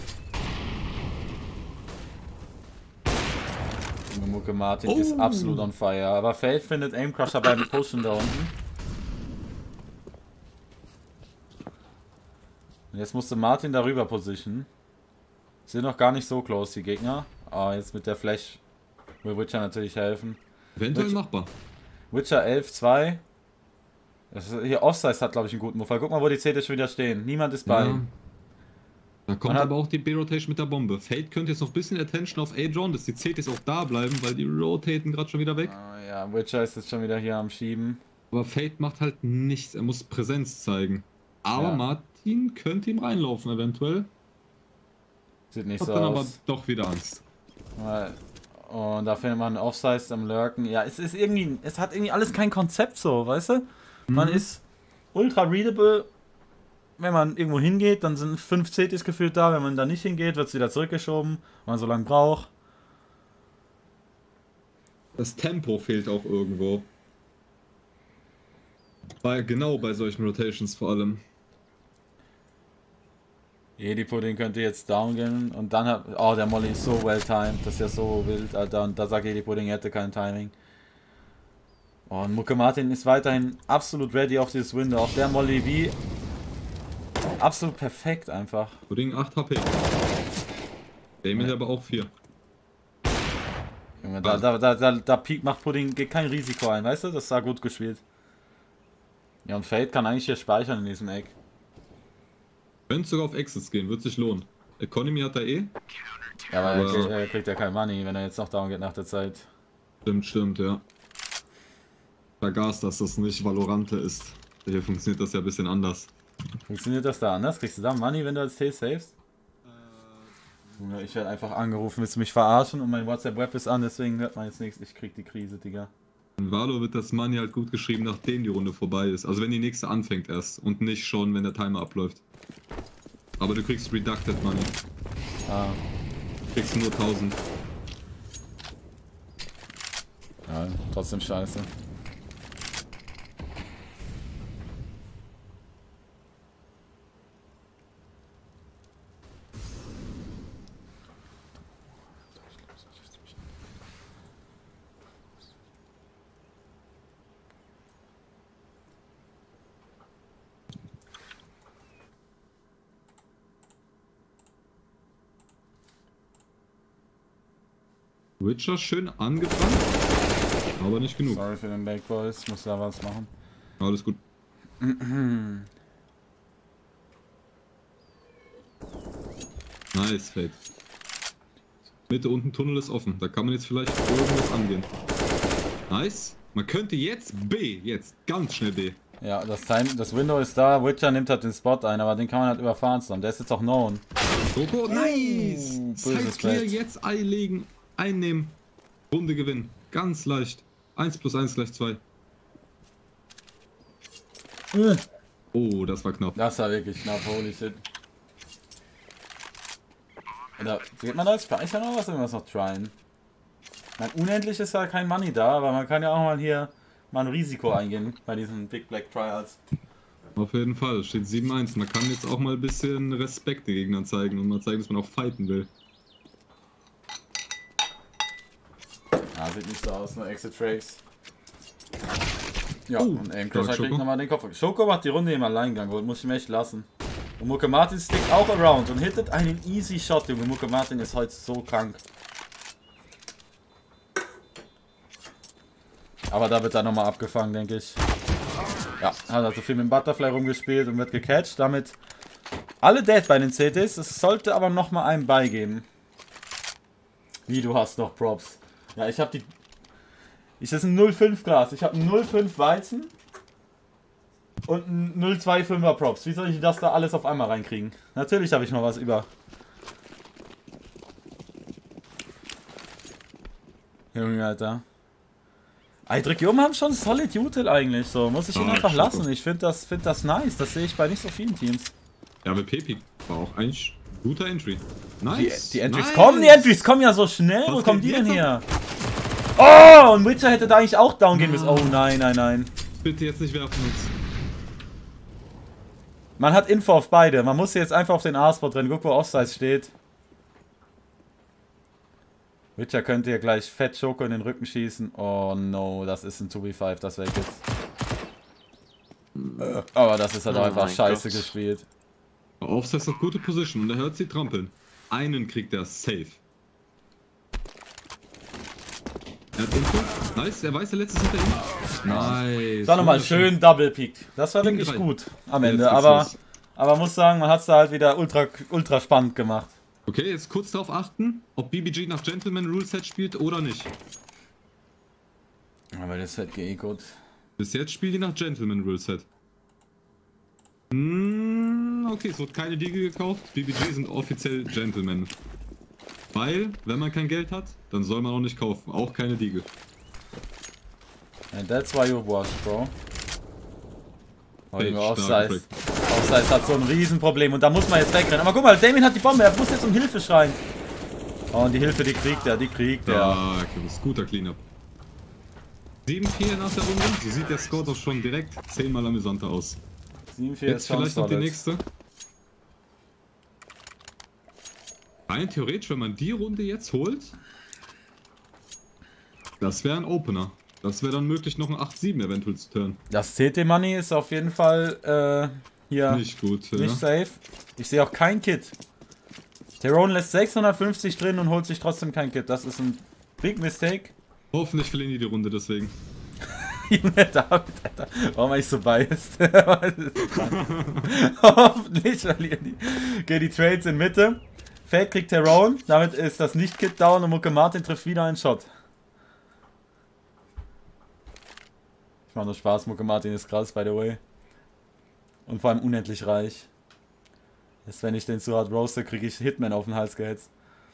Mucke Martin ist absolut on fire. Aber Fade findet Aim Crusher beim Pushen da unten. Und jetzt musste Martin darüber positionen. Sind noch gar nicht so close, die Gegner. Aber jetzt mit der Flash will Witcher natürlich helfen. Eventuell machbar. Witcher 11-2. Hier Offsize hat, glaube ich, einen guten Move. Guck mal, wo die CT schon wieder stehen. Niemand ist bei. Ja. Da kommt Man hat- aber auch die B-Rotation mit der Bombe. Fate könnte jetzt noch ein bisschen Attention auf A-John, dass die CTs auch da bleiben, weil die rotaten gerade schon wieder weg. Ah, ja, Witcher ist jetzt schon wieder hier am Schieben. Aber Fate macht halt nichts, er muss Präsenz zeigen. Aber Ja. Martin könnte ihm reinlaufen eventuell. Sieht nicht Hat so dann aber aus. doch wieder Angst. Und da findet man Offsize am Lurken. Ja, es ist irgendwie, es hat irgendwie alles kein Konzept so, weißt du? Man ist ultra readable. Wenn man irgendwo hingeht, dann sind 5 CTs gefühlt da. Wenn man da nicht hingeht, wird es wieder zurückgeschoben, weil man so lange braucht. Das Tempo fehlt auch irgendwo. Genau bei solchen Rotations vor allem. Jedi Pudding könnte jetzt down gehen und dann hat. Oh, der Molly ist so well timed. Das ist ja so wild, Alter. Und da sagt Jedi Pudding, er hätte kein Timing. Oh, und Mucke Martin ist weiterhin absolut ready auf dieses Window. Auch der Molly wie. Absolut perfekt einfach. Pudding 8 HP. Damien aber auch 4. Junge, da Peak macht Pudding, geht kein Risiko ein, weißt du? Das sah gut gespielt. Ja, und Fade kann eigentlich hier speichern in diesem Eck. Könnte sogar auf Exits gehen, wird sich lohnen. Economy hat er eh. Ja, aber Aber- er kriegt ja kein Money, wenn er jetzt noch down geht nach der Zeit. Stimmt, ja. Vergaß, dass das nicht Valorante ist. Hier funktioniert das ja ein bisschen anders. Funktioniert das da anders? Kriegst du da Money, wenn du als T savest? Junge, ich werde einfach angerufen, willst du mich verarschen? Und mein WhatsApp-Web ist an, deswegen hört man jetzt nichts. Ich krieg die Krise, Digga. In Valo wird das Money halt gut geschrieben, nachdem die Runde vorbei ist. Also wenn die nächste anfängt erst und nicht schon, wenn der Timer abläuft. Aber du kriegst Reducted Money. Ah, Du kriegst nur 1000. ja, trotzdem scheiße. Witcher schön angebrannt, aber nicht genug. Sorry für den Back Boys, ich muss da was machen. Alles gut. Nice, Fade. Mitte unten Tunnel ist offen. Da kann man jetzt vielleicht irgendwas angehen. Nice. Man könnte jetzt B. Jetzt ganz schnell B. Ja, das Window ist da, Witcher nimmt halt den Spot ein, aber den kann man halt überfahren zusammen. Der ist jetzt auch known. Soko, nice. böses Side clear, Bett. jetzt einlegen, einnehmen. Runde gewinnen. Ganz leicht. 1 + 1 = 2. Oh, das war knapp. Das war wirklich knapp, holy shit. Oder geht man da jetzt speichern oder was? Irgendwas noch tryen? Nein, unendlich ist ja kein Money da, aber man kann ja auch mal hier mal ein Risiko eingehen bei diesen Big Black Trials. Auf jeden Fall. Steht 7-1. Man kann jetzt auch mal ein bisschen Respekt den Gegnern zeigen und mal zeigen, dass man auch fighten will. Ja, sieht nicht so aus, nur Exit Tracks. Ja, Oh, und Aim Crusher Schoko. kriegt nochmal den Kopf. Schoko macht die Runde im Alleingang, geholt, muss ich ihm echt lassen. Und Mucke Martin stickt auch around und hittet einen easy Shot, Junge. Mucke Martin ist heute so krank. Aber da wird er nochmal abgefangen, denke ich. Ja, hat also viel mit dem Butterfly rumgespielt und wird gecatcht. Damit alle dead bei den CTs. Es sollte aber nochmal einen beigeben. Wie, du hast noch Props. Ja, ich habe die... Das ist ein 0,5 Glas. Ich habe ein 0,5 Weizen. und ein 025er Props. Wie soll ich das da alles auf einmal reinkriegen? Natürlich habe ich noch was über. Junge, Alter. Eidrick-Jum haben schon solid Util eigentlich, so. Muss ich ihn einfach lassen. Ich finde das nice. Das sehe ich bei nicht so vielen Teams. Ja, aber Pepi war auch eigentlich guter Entry. Nice. Die Entries nice. kommen, die Entries kommen ja so schnell. Was Wo kommen geht die denn jetzt her? Oh, und Witcher hätte da eigentlich auch down gehen müssen. Oh nein, nein, nein. Bitte jetzt nicht werfen uns. Man hat Info auf beide. Man muss jetzt einfach auf den A-Spot rennen. Guck, wo Offsize steht. Witcher könnte hier gleich fett Schoko in den Rücken schießen. Oh no, das ist ein 2v5, das weg jetzt. Aber das ist halt Oh einfach mein scheiße Gott. gespielt. Offsize hat gute Position und er hört sie trampeln. Einen kriegt er safe. Er hat Info. Nice, er weiß, der letzte ist hinter ihm. Nice. Das war nochmal schön Double Peak. Das war wirklich Drei. gut am Ende. Jetzt geht's Aber los. muss sagen, man hat es da halt wieder ultra spannend gemacht. Okay, jetzt kurz darauf achten, ob BBG nach Gentleman Rule Set spielt oder nicht. Aber das wird gut. Bis jetzt spielen die nach Gentleman Rule Set. Okay, es wird keine Diege gekauft. BBG sind offiziell Gentlemen. Weil, wenn man kein Geld hat, dann soll man auch nicht kaufen. Auch keine Diege. And that's why you watch, bro. Oh, Junge, Stark, Offsize. Offsize hat so ein Riesenproblem und da muss man jetzt wegrennen. Aber guck mal, Damien hat die Bombe, er muss jetzt um Hilfe schreien. Oh, und die Hilfe, die kriegt er. Ja, okay, das ist guter Cleanup. 7-4 nach der Runde. So sieht der Score doch schon direkt 10-mal amüsanter aus. 7-4 Jetzt ist schon vielleicht noch die solid. nächste. Rein theoretisch, wenn man die Runde jetzt holt, das wäre ein Opener. Das wäre dann möglich, noch ein 8-7 eventuell zu turnen. Das CT Money ist auf jeden Fall hier Nicht gut, ja. nicht safe. Ich sehe auch kein Kit. Tyrone lässt 650 drin und holt sich trotzdem kein Kit. Das ist ein Big Mistake. Hoffentlich verlieren die Runde deswegen. Junge, David, Alter. Warum bin ich so biased? Hoffentlich verlieren die. Okay, die Trades in Mitte. Fade kriegt Tyrone. Damit ist das Nicht-Kit down und Mucke Martin trifft wieder einen Shot. Ich mach nur Spaß, Mucke Martin ist krass, by the way. Und vor allem unendlich reich. Jetzt, wenn ich den zu hart roaste, kriege ich Hitman auf den Hals gehetzt.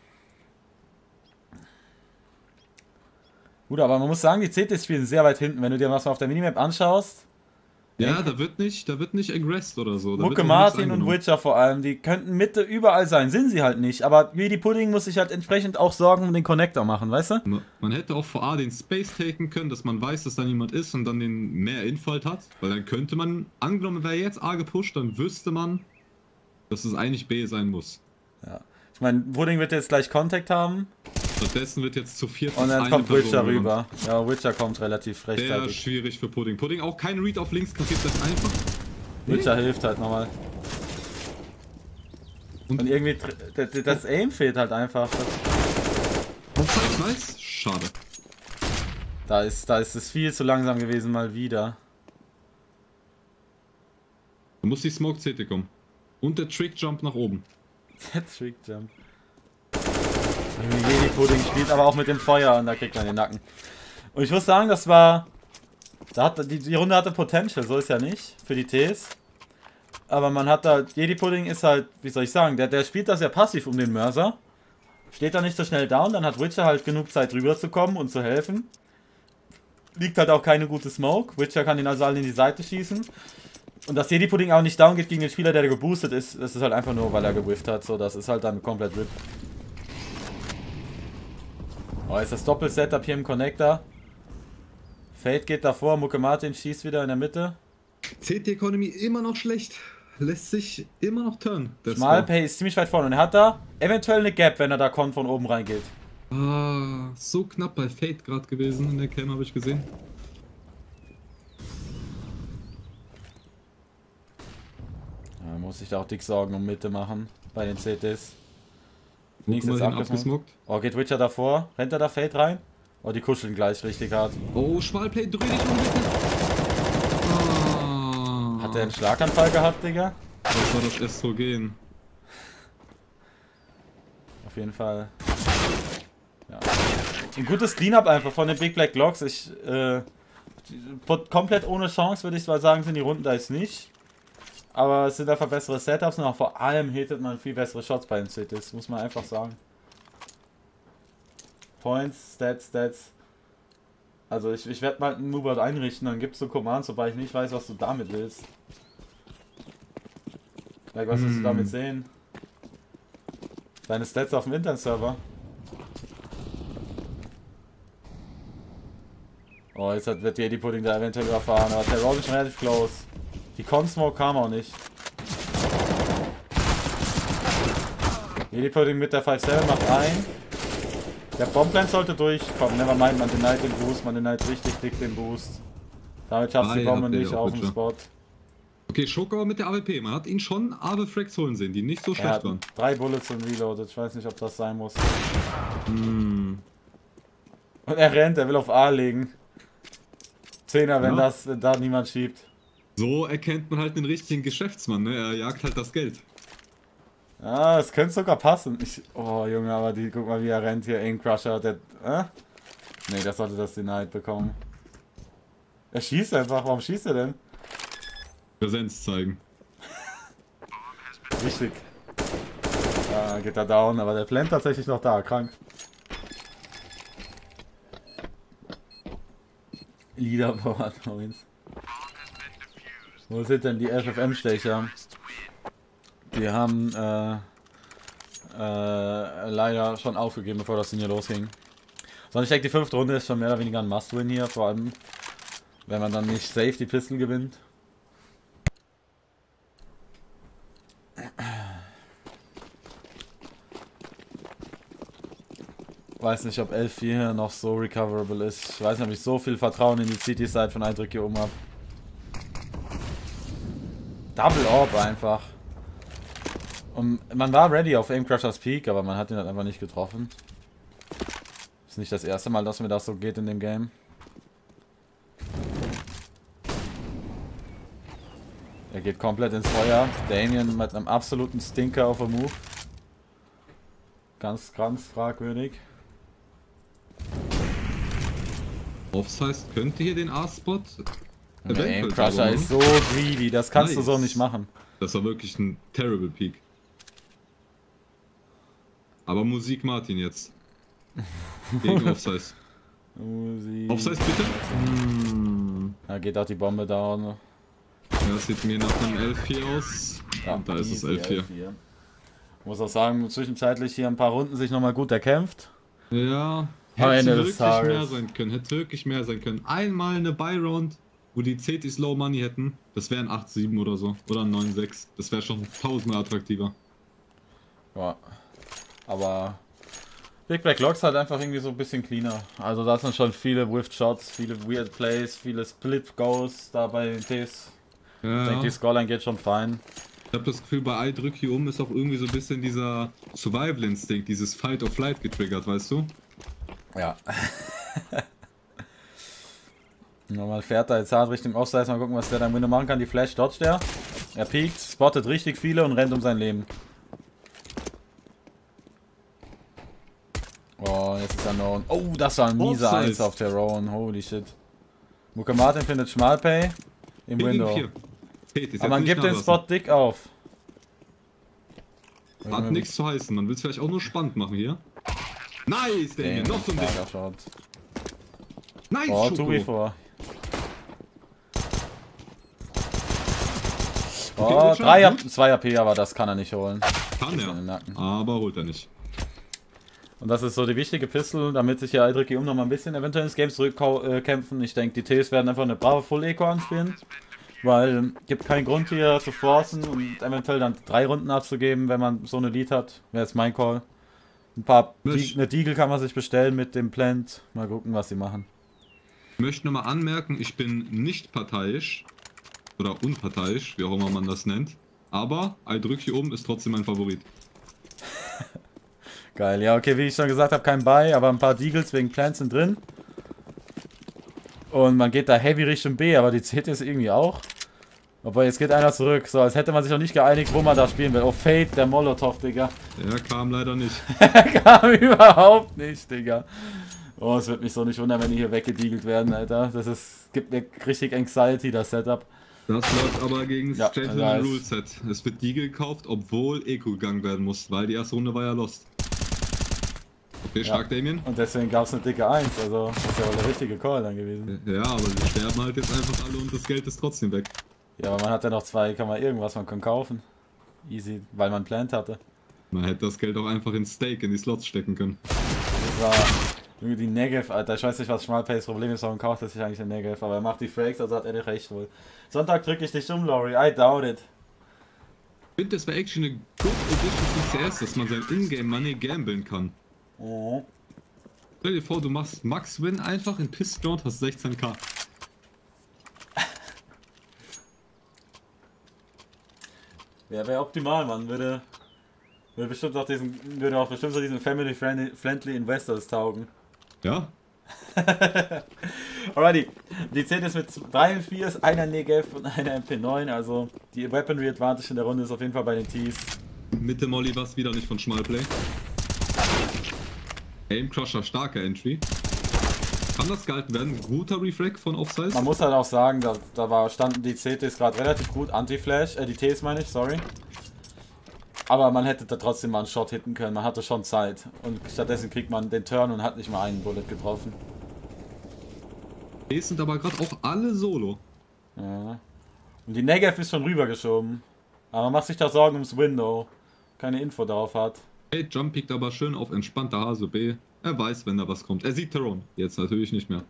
Gut, aber man muss sagen, die CTs spielen sehr weit hinten. Wenn du dir was auf der Minimap anschaust, Ja, da wird nicht aggressed oder so. Da Mucke wird auch Martin nichts und angenommen. Witcher vor allem, die könnten Mitte überall sein. Sind sie halt nicht. Aber Greedy Pudding muss sich halt entsprechend auch Sorgen um den Connector machen, weißt du? Man hätte auch vor A den Space taken können, dass man weiß, dass da niemand ist und dann den mehr Infalt hat. Weil dann könnte man, angenommen wäre jetzt A gepusht, dann wüsste man, dass es eigentlich B sein muss. Ja. Ich meine, Pudding wird jetzt gleich Contact haben. Stattdessen wird jetzt zu viert Und dann eine kommt Person Witcher genommen. rüber. Ja, Witcher kommt relativ Sehr rechtzeitig. schwierig für Pudding. Pudding auch kein Read auf links, kassiert das einfach. Witcher hilft halt nochmal. Und irgendwie, das Aim fehlt halt einfach. Nice. Schade. Da ist es viel zu langsam gewesen, mal wieder. Da muss die Smoke CT kommen. Und der Trick Jump nach oben. Der Trick Jump. Jedi Pudding spielt aber auch mit dem Feuer und da kriegt man den Nacken. Und ich muss sagen, das war. Die Runde hatte Potential, so ist ja nicht. Für die Ts. Aber man hat da. Jedi Pudding ist halt, wie soll ich sagen, der spielt das ja passiv um den Mörser. Steht da nicht so schnell down, dann hat Witcher halt genug Zeit rüber zu kommen und zu helfen. Liegt halt auch keine gute Smoke. Witcher kann den also alle in die Seite schießen. Und dass Jedi Pudding auch nicht down geht gegen den Spieler, der geboostet ist, das ist halt einfach nur, weil er gewifft hat. So, das ist halt dann komplett RIP. Oh, ist das Doppel-Setup hier im Connector. Fade geht davor, Mucke Martin schießt wieder in der Mitte. CT Economy immer noch schlecht. Lässt sich immer noch turnen. Schmalpay ist ziemlich weit vorne und er hat da eventuell eine Gap, wenn er da von oben reingeht. Ah, so knapp bei Fate gerade gewesen in der Cam, habe ich gesehen. Da muss ich da auch dick Sorgen um Mitte machen bei den CTs. Links Links mal jetzt den abgesmockt. Oh, geht Witcher davor? Rennt er da Fade rein? Oh, die kuscheln gleich richtig hart. Oh, Schmalplay, dreh dich um bitte. Ah. Hat der einen Schlaganfall gehabt, Digga? Das war das Östrogen. Auf jeden Fall. Ja. Ein gutes Cleanup einfach von den Big Black Logs. komplett ohne Chance, würde ich zwar sagen, sind die Runden da jetzt nicht. Aber es sind einfach bessere Setups und auch vor allem hittet man viel bessere Shots bei den Cities, muss man einfach sagen. Points, Stats. Also ich werde mal einen Moobot einrichten, dann gibst du Commands, wobei ich nicht weiß, was du damit willst. Like, was willst du damit sehen? Deine Stats auf dem Internet-Server. Oh, jetzt wird die Eddie-Pudding da eventuell überfahren, aber der Roll ist schon relativ close. Die Con-Smoke kam auch nicht. Eddie-Pudding mit der 5-7 macht ein. Der Bombplan sollte durchkommen, nevermind, man denied den Boost, man denied richtig dick den Boost. Damit schafft die Bombe nicht auf dem Spot. Okay, Schokauer mit der AWP, man hat ihn schon AWP-Frags holen sehen, die nicht so schlecht waren. 3 Bullets und Reloaded, ich weiß nicht, ob das sein muss. Und er rennt, er will auf A legen. 10er, wenn da niemand schiebt. So erkennt man halt den richtigen Geschäftsmann, ne? Er jagt halt das Geld. Ja, das könnte sogar passen. Oh Junge, aber guck mal wie er rennt hier, Aim Crusher. Ne, der sollte das Denied bekommen. Er schießt einfach, warum schießt er denn? Präsenz zeigen. Richtig. Ja, geht er down, aber der Plant tatsächlich noch da, krank. Leaderboard, Points. Wo sind denn die FFM-Stecher? Die haben leider schon aufgegeben, bevor das Ding hier losging. Sondern ich denke, die 5. Runde ist schon mehr oder weniger ein Must-Win hier, vor allem wenn man dann nicht safe die Pistol gewinnt. Weiß nicht, ob 11-4 noch so recoverable ist. Ich weiß nicht, ob ich so viel Vertrauen in die City-Side von Eindrück hier oben habe. Double Orb einfach. Und man war ready auf Aim Crushers Peak, aber man hat ihn halt einfach nicht getroffen. Ist nicht das erste Mal, dass mir das so geht in dem Game. Er geht komplett ins Feuer. Damien mit einem absoluten Stinker auf der Move. Ganz fragwürdig. Offside könnte hier den A-Spot. Der Aim Crusher ist so greedy, das kannst du so nicht machen. Das war wirklich ein terrible Peak. Aber Musik Martin jetzt. Gegen Offside. Musik. Offside bitte. Da geht auch die Bombe down. Ja, das sieht mir nach einem 11-4 aus. Ja, und da ist es 11-4. Ich muss auch sagen, zwischenzeitlich hier ein paar Runden sich nochmal gut erkämpft. Ja, hätte wirklich mehr sein können. Hätte wirklich mehr sein können. Einmal eine Buy-Round, wo die CTs Low Money hätten. Das wäre ein 8-7 oder so. Oder ein 9-6. Das wäre schon 1000 attraktiver. Ja. Aber Big Black Locks halt einfach irgendwie so ein bisschen cleaner. Also da sind schon viele Whiffed Shots, viele Weird Plays, viele Split Goes da bei den Ts. Ja. Ich denke, die Scoreline geht schon fein. Ich habe das Gefühl, bei I drück hier um ist auch irgendwie so ein bisschen dieser Survival-Instinkt, dieses Fight or Flight getriggert, weißt du? Ja. Nochmal fährt er jetzt hart Richtung Offside, mal gucken, was der da im Window machen kann. Die Flash dodgt er. Er piekt, spottet richtig viele und rennt um sein Leben. Oh, jetzt ist er known. Oh, das war ein mieser 1 auf der Rowan. Holy shit. Muka Martin findet Schmalpay im Window. Aber man gibt den Spot dick auf. Hat nichts zu heißen, man will es vielleicht auch nur spannend machen hier. Nice, Damien, noch so ein Ding. Nice, oh, 2v4. Oh, 2 AP, aber das kann er nicht holen. Kann er, aber holt er nicht. Und das ist so die wichtige Pistol, damit sich hier Aldrich noch mal ein bisschen eventuell ins Game zurückkämpfen. Ich denke, die Ts werden einfach eine brave Full-Eco anspielen. Weil gibt keinen Grund hier zu forcen und eventuell dann 3 Runden abzugeben, wenn man so eine Lead hat. Wäre jetzt mein Call. Eine Deagle kann man sich bestellen mit dem Plant. Mal gucken, was sie machen. Ich möchte nochmal anmerken, ich bin nicht parteiisch. Oder unparteiisch, wie auch immer man das nennt. Aber Aldrich hier oben ist trotzdem mein Favorit. Geil, ja, okay, wie ich schon gesagt habe, kein Buy, aber ein paar Deagles wegen Plants sind drin. Und man geht da heavy Richtung B, aber die CT ist irgendwie auch. Aber jetzt geht einer zurück, so als hätte man sich noch nicht geeinigt, wo man da spielen will. Oh, Fate, der Molotov, Digga. Der kam leider nicht. Der kam überhaupt nicht, Digga. Oh, es wird mich so nicht wundern, wenn die hier weggediegelt werden, Alter. Das ist, gibt mir richtig Anxiety, das Setup. Das läuft aber gegen Ja, das Gentleman Rule Set. Es wird die gekauft, obwohl Eco gegangen werden muss, weil die erste Runde war ja lost. Okay, stark, Damien. Und deswegen gab es eine dicke 1, also das ist ja wohl der richtige Call dann gewesen. Ja, aber sie sterben halt jetzt einfach alle und das Geld ist trotzdem weg. Ja, aber man hat ja noch 2, irgendwas man kann kaufen. Easy, weil man Plant hatte. Man hätte das Geld auch einfach in Stake, in die Slots stecken können. Das war irgendwie die Negev, Alter. Ich weiß nicht, was Schmalpays Problem ist, warum kauft er sich eigentlich den Negev, aber er macht die Frakes, also hat er nicht recht wohl. Sonntag drücke ich dich um, Laurie, I doubt it. Ich finde, das wäre actually eine good addition zu CS, dass man sein Ingame Money gambeln kann. Oh. Stell dir vor, du machst Max Win einfach in Pissground, hast 16k. Ja, wäre optimal, man. Würde bestimmt auch so diesen Family-Friendly Investors taugen. Ja? Alrighty, die 10 ist mit 3 4, einer Negev und einer MP9, also die Weaponry Advantage in der Runde ist auf jeden Fall bei den Tees. Mitte Molly was wieder nicht von Schmalplay. Aim Crusher, starker Entry. Kann das gehalten werden? Guter Refract von Offside? Man muss halt auch sagen, standen die CTs gerade relativ gut, Anti-Flash, die Ts meine ich, sorry. Aber man hätte da trotzdem mal einen Shot hitten können, man hatte schon Zeit. Und stattdessen kriegt man den Turn und hat nicht mal einen Bullet getroffen. Die sind aber gerade auch alle solo. Ja. Und die Negev ist schon rübergeschoben. Aber man macht sich da Sorgen ums Window. Keine Info darauf hat. Hey, Jump piekt aber schön auf entspannter Hase B. Er weiß, wenn da was kommt. Er sieht Tyrone. Jetzt natürlich nicht mehr.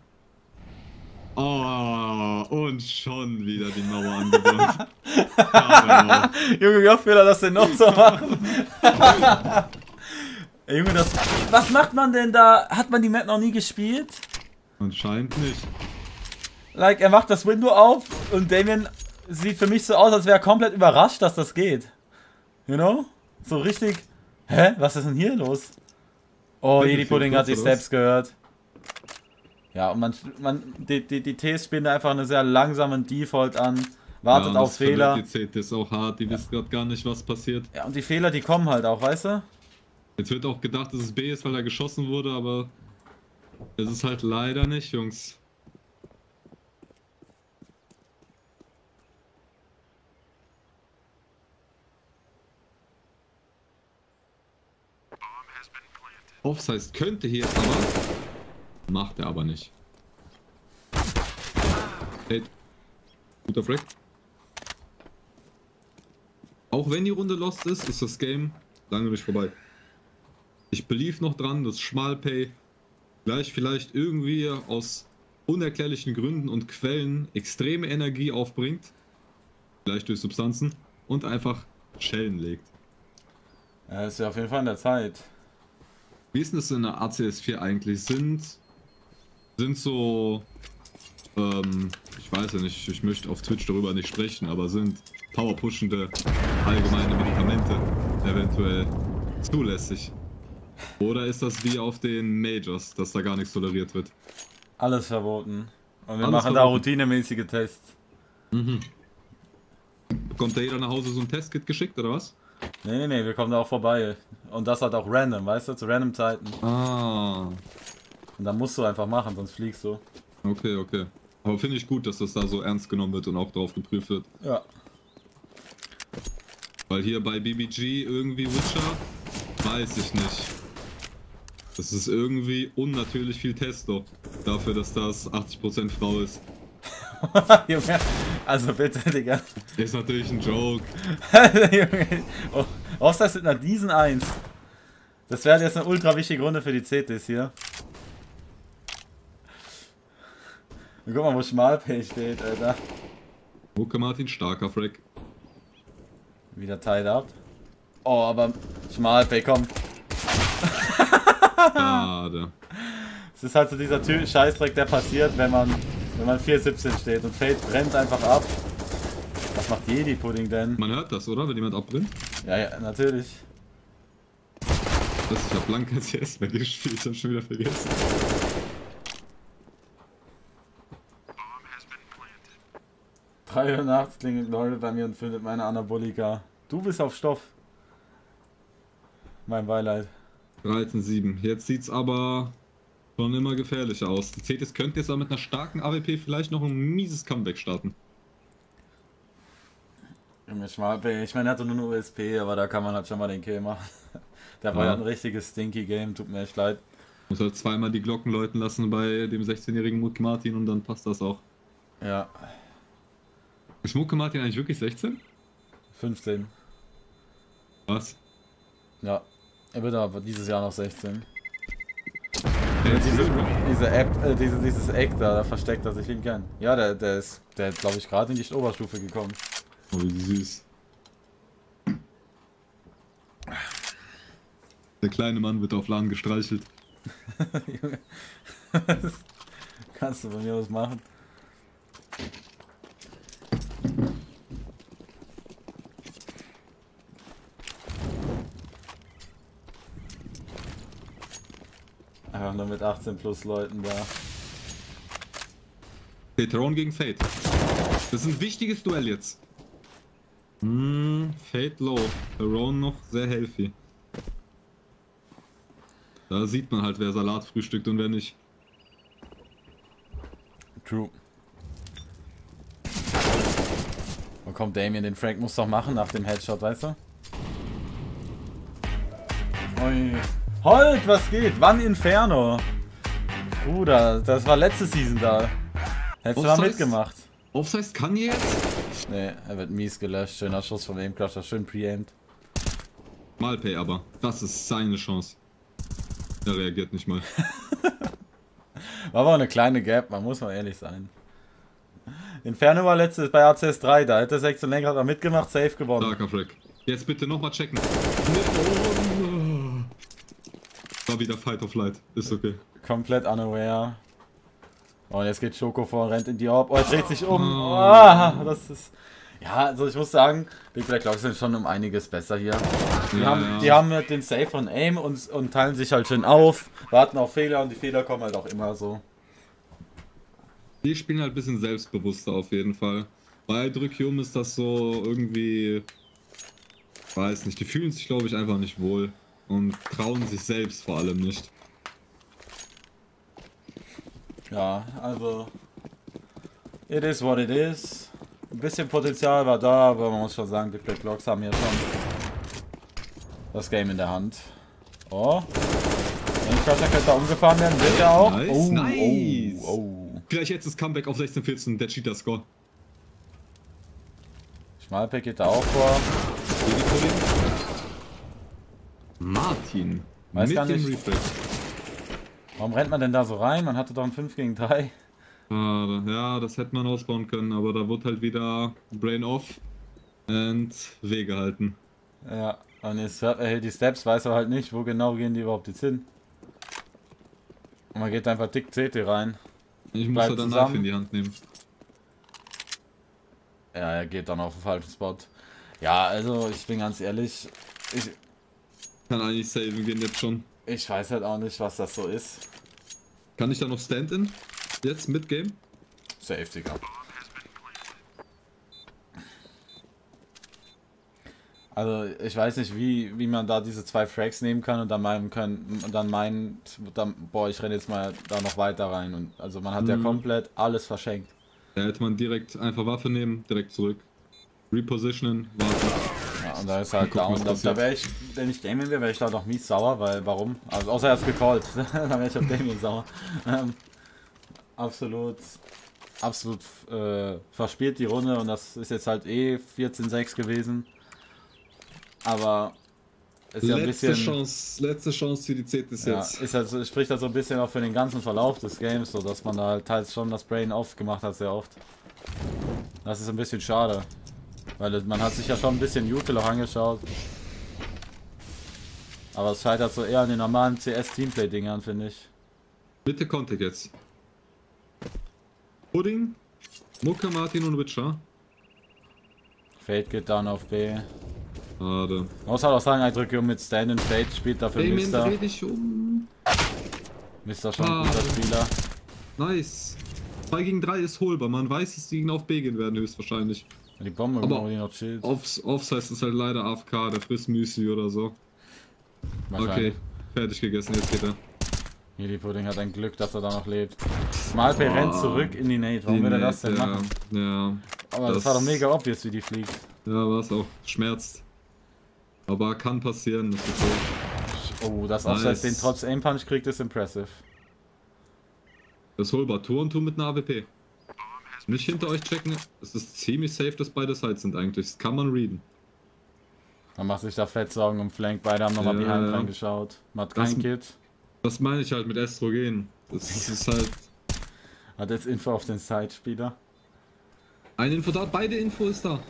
Oh, und schon wieder die Mauer angebaut. Junge, wie oft will er das denn noch so machen? Ey, Junge, was macht man denn da? Hat man die Map noch nie gespielt? Anscheinend nicht. Like, er macht das Window auf und Damien sieht für mich so aus, als wäre er komplett überrascht, dass das geht. You know? So richtig. Hä? Was ist denn hier los? Oh, Jedi Pudding hat die Steps gehört. Ja, und die Ts spielen einfach eine sehr langsamen Default an. Wartet auf Fehler. Die CT ist auch hart, die wissen gerade gar nicht, was passiert. Ja, und die Fehler, die kommen halt auch, weißt du? Jetzt wird auch gedacht, dass es B ist, weil er geschossen wurde, aber es ist halt leider nicht, Jungs. Offside könnte hier jetzt aber, macht er aber nicht. Hey, guter Frag. Auch wenn die Runde lost ist, ist das Game lange nicht vorbei. Ich believe noch dran, dass Schmalpay gleich vielleicht irgendwie aus unerklärlichen Gründen und Quellen extreme Energie aufbringt, vielleicht durch Substanzen, und einfach Schellen legt. Ja, ist ja auf jeden Fall in der Zeit. Wie ist denn das in der ACS4 eigentlich? Sind so, ich weiß ja nicht, ich möchte auf Twitch darüber nicht sprechen, aber sind powerpushende allgemeine Medikamente eventuell zulässig? Oder ist das wie auf den Majors, dass da gar nichts toleriert wird? Alles verboten. Und wir Alles machen da verboten. routinemäßige Tests. Mhm. Bekommt da jeder nach Hause so ein Testkit geschickt, oder was? Nee, wir kommen da auch vorbei. Und das halt auch random, weißt du, zu random Zeiten. Ah. Und dann musst du einfach machen, sonst fliegst du. Okay, okay. Aber finde ich gut, dass das da so ernst genommen wird und auch drauf geprüft wird. Ja. Weil hier bei BBG irgendwie Witcher, weiß ich nicht. Das ist irgendwie unnatürlich viel Testo. Dafür, dass das 80% Frau ist. Junge, also bitte, Digga. Ist natürlich ein Joke. Junge. Oh, Offside mit einer diesen 1. Das wäre jetzt eine ultra wichtige Runde für die CTs hier. Und guck mal, wo Schmalpay steht, Alter. Mucke Martin, starker Frag. Wieder tied up. Oh, aber Schmalpay, komm. Schade. Es ist halt so dieser Scheißdreck, der passiert, wenn man 4-17 steht und Fate brennt einfach ab. Was macht Jedi Pudding denn? Man hört das, oder? Wenn jemand abbrennt? Ja, natürlich. Das ist ja blanker CS bei dir gespielt, ich hab schon wieder vergessen. Drei Uhr nachts klingelt Leute bei mir und findet meine Anabolika. Du bist auf Stoff. Mein Beileid. 13-7. Jetzt sieht's aber Schon immer gefährlicher aus. Die Cetis könnte jetzt auch mit einer starken AWP vielleicht noch ein mieses Comeback starten. Ich meine, er hatte nur eine USP, aber da kann man halt schon mal den Kill machen. Der war ja ein richtiges Stinky-Game, tut mir echt leid. Muss halt zweimal die Glocken läuten lassen bei dem 16-jährigen Mucke Martin und dann passt das auch. Ja. Ist Mucke Martin eigentlich wirklich 16? 15. Was? Ja. Er wird aber dieses Jahr noch 16. Ja, Diese App, dieses Eck da versteckt er sich wie gern. Ja, der ist glaube ich, gerade in die Oberstufe gekommen. Oh, wie süß. Der kleine Mann wird auf LAN gestreichelt. Junge. Kannst du bei mir was machen? Einfach nur mit 18 plus Leuten da. Okay, Throne gegen Fate. Das ist ein wichtiges Duell jetzt. Fate low. Throne noch sehr healthy. Da sieht man halt, wer Salat frühstückt und wer nicht. True. Wo kommt Damien? Den Frank muss doch machen nach dem Headshot, weißt du? Ui. Holt, was geht? Wann Inferno? Bruder, das war letzte Season da. Hättest du mal mitgemacht. Offside kann jetzt? Nee, er wird mies gelöscht. Schöner Schuss vom Aimcrusher, schön pre-aimed. Malpay aber. Das ist seine Chance. Er reagiert nicht mal. War aber auch eine kleine Gap, man muss mal ehrlich sein. Inferno war letztes bei ACS 3, da hätte 6 und Lenkrad auch mitgemacht, safe gewonnen. Starker Frack. Jetzt bitte nochmal checken. War wieder Fight of Light. Ist okay. Komplett unaware. Oh, und jetzt geht Schoko vor, rennt in die Orb. Oh, jetzt dreht sich um. Oh, das ist... Ja, also ich muss sagen, Big Black Logs sind schon um einiges besser hier. Die haben halt den Safe von Aim und teilen sich halt schön auf, warten auf Fehler und die Fehler kommen halt auch immer so. Die spielen halt ein bisschen selbstbewusster auf jeden Fall. Bei Drückjum ist das so irgendwie... Weiß nicht, die fühlen sich glaube ich einfach nicht wohl. Und trauen sich selbst vor allem nicht. Ja, also... It is what it is. Ein bisschen Potenzial war da, aber man muss schon sagen, Big Black Logs haben hier schon das Game in der Hand. Oh. Aimcrusher könnte da umgefahren werden, wird er auch. Nice, oh, nice. Oh. Vielleicht jetzt das Comeback auf 16-14, der Cheater-Score. Schmalpack geht da auch vor. Martin. Weiß mit gar dem nicht. Reflex. Warum rennt man denn da so rein? Man hatte doch ein 5 gegen 3. Ja, das hätte man ausbauen können, aber da wurde halt wieder Brain off und W gehalten. Ja, und jetzt hört er die Steps, weiß er halt nicht, wo genau gehen die überhaupt jetzt hin. Und man geht einfach dick CT rein. Ich muss Bleibt halt dann zusammen. Knife in die Hand nehmen. Ja, er geht dann auf den falschen Spot. Ja, also ich bin ganz ehrlich, Kann eigentlich saven gehen jetzt schon. ich weiß halt auch nicht, was das so ist. Kann ich da noch Stand-in? Jetzt mit Game? Safe, Digga. Also ich weiß nicht, wie man da diese 2 Frags nehmen kann und dann meint, boah, ich renne jetzt mal da noch weiter rein. Und also man hat ja komplett alles verschenkt. Da hätte man direkt einfach Waffe nehmen, direkt zurück. Repositionen, warten. Ja, und da ist halt Gucken, down. was Da passiert. wäre ich, wenn ich Damien wäre, wäre ich da noch mies sauer, weil warum? Also außer er hat's gecallt. Dann wäre ich auf Damien sauer. Absolut verspielt die Runde und das ist jetzt halt 14-6 gewesen. Aber ist ja ein bisschen... Letzte Chance für die Cetis Ja, jetzt. ist halt, spricht halt so ein bisschen auch für den ganzen Verlauf des Games, so dass man da halt teils schon das Brain off gemacht hat, sehr oft. Das ist ein bisschen schade. Weil man hat sich ja schon ein bisschen Util auch angeschaut. Aber es scheitert so eher an den normalen CS-Teamplay-Dingern, finde ich. Bitte Contact jetzt. Pudding, Mucke, Martin und Witcher. Fate geht down auf B. Schade. Man muss halt auch sagen, ich drücke um mit Stand and Fate, spielt dafür Damien, Mister. dreh dich um. Mister schon ein guter Spieler. Nice. 2 gegen 3 ist holbar. Man weiß, dass die gegen auf B gehen werden, höchstwahrscheinlich. Die Bombe, Aber wo die noch chillt. Offside ist halt leider AFK, der frisst Müsli oder so. Okay, fertig gegessen, jetzt geht er. Hier, Pudding hat ein Glück, dass er da noch lebt. Malpe rennt zurück in die Nate. Warum will er das denn machen? Ja. Aber das war doch mega obvious, wie die fliegt. Ja, was auch. Schmerzt. Aber kann passieren, das ist so. Oh, das Offside, den trotz Aim Punch kriegt, ist impressive. Das ist holbar. Tor und Tor mit einer AWP. Nicht hinter euch checken. Es ist ziemlich safe, dass beide Sides sind eigentlich. Das kann man readen. Man macht sich da fett Sorgen um Flank. Beide haben nochmal behind reingeschaut. Man hat kein Kit. Das meine ich halt mit Estrogen. Das ist halt... Hat jetzt Info auf den Side-Spieler. Eine Info da, beide Info ist da.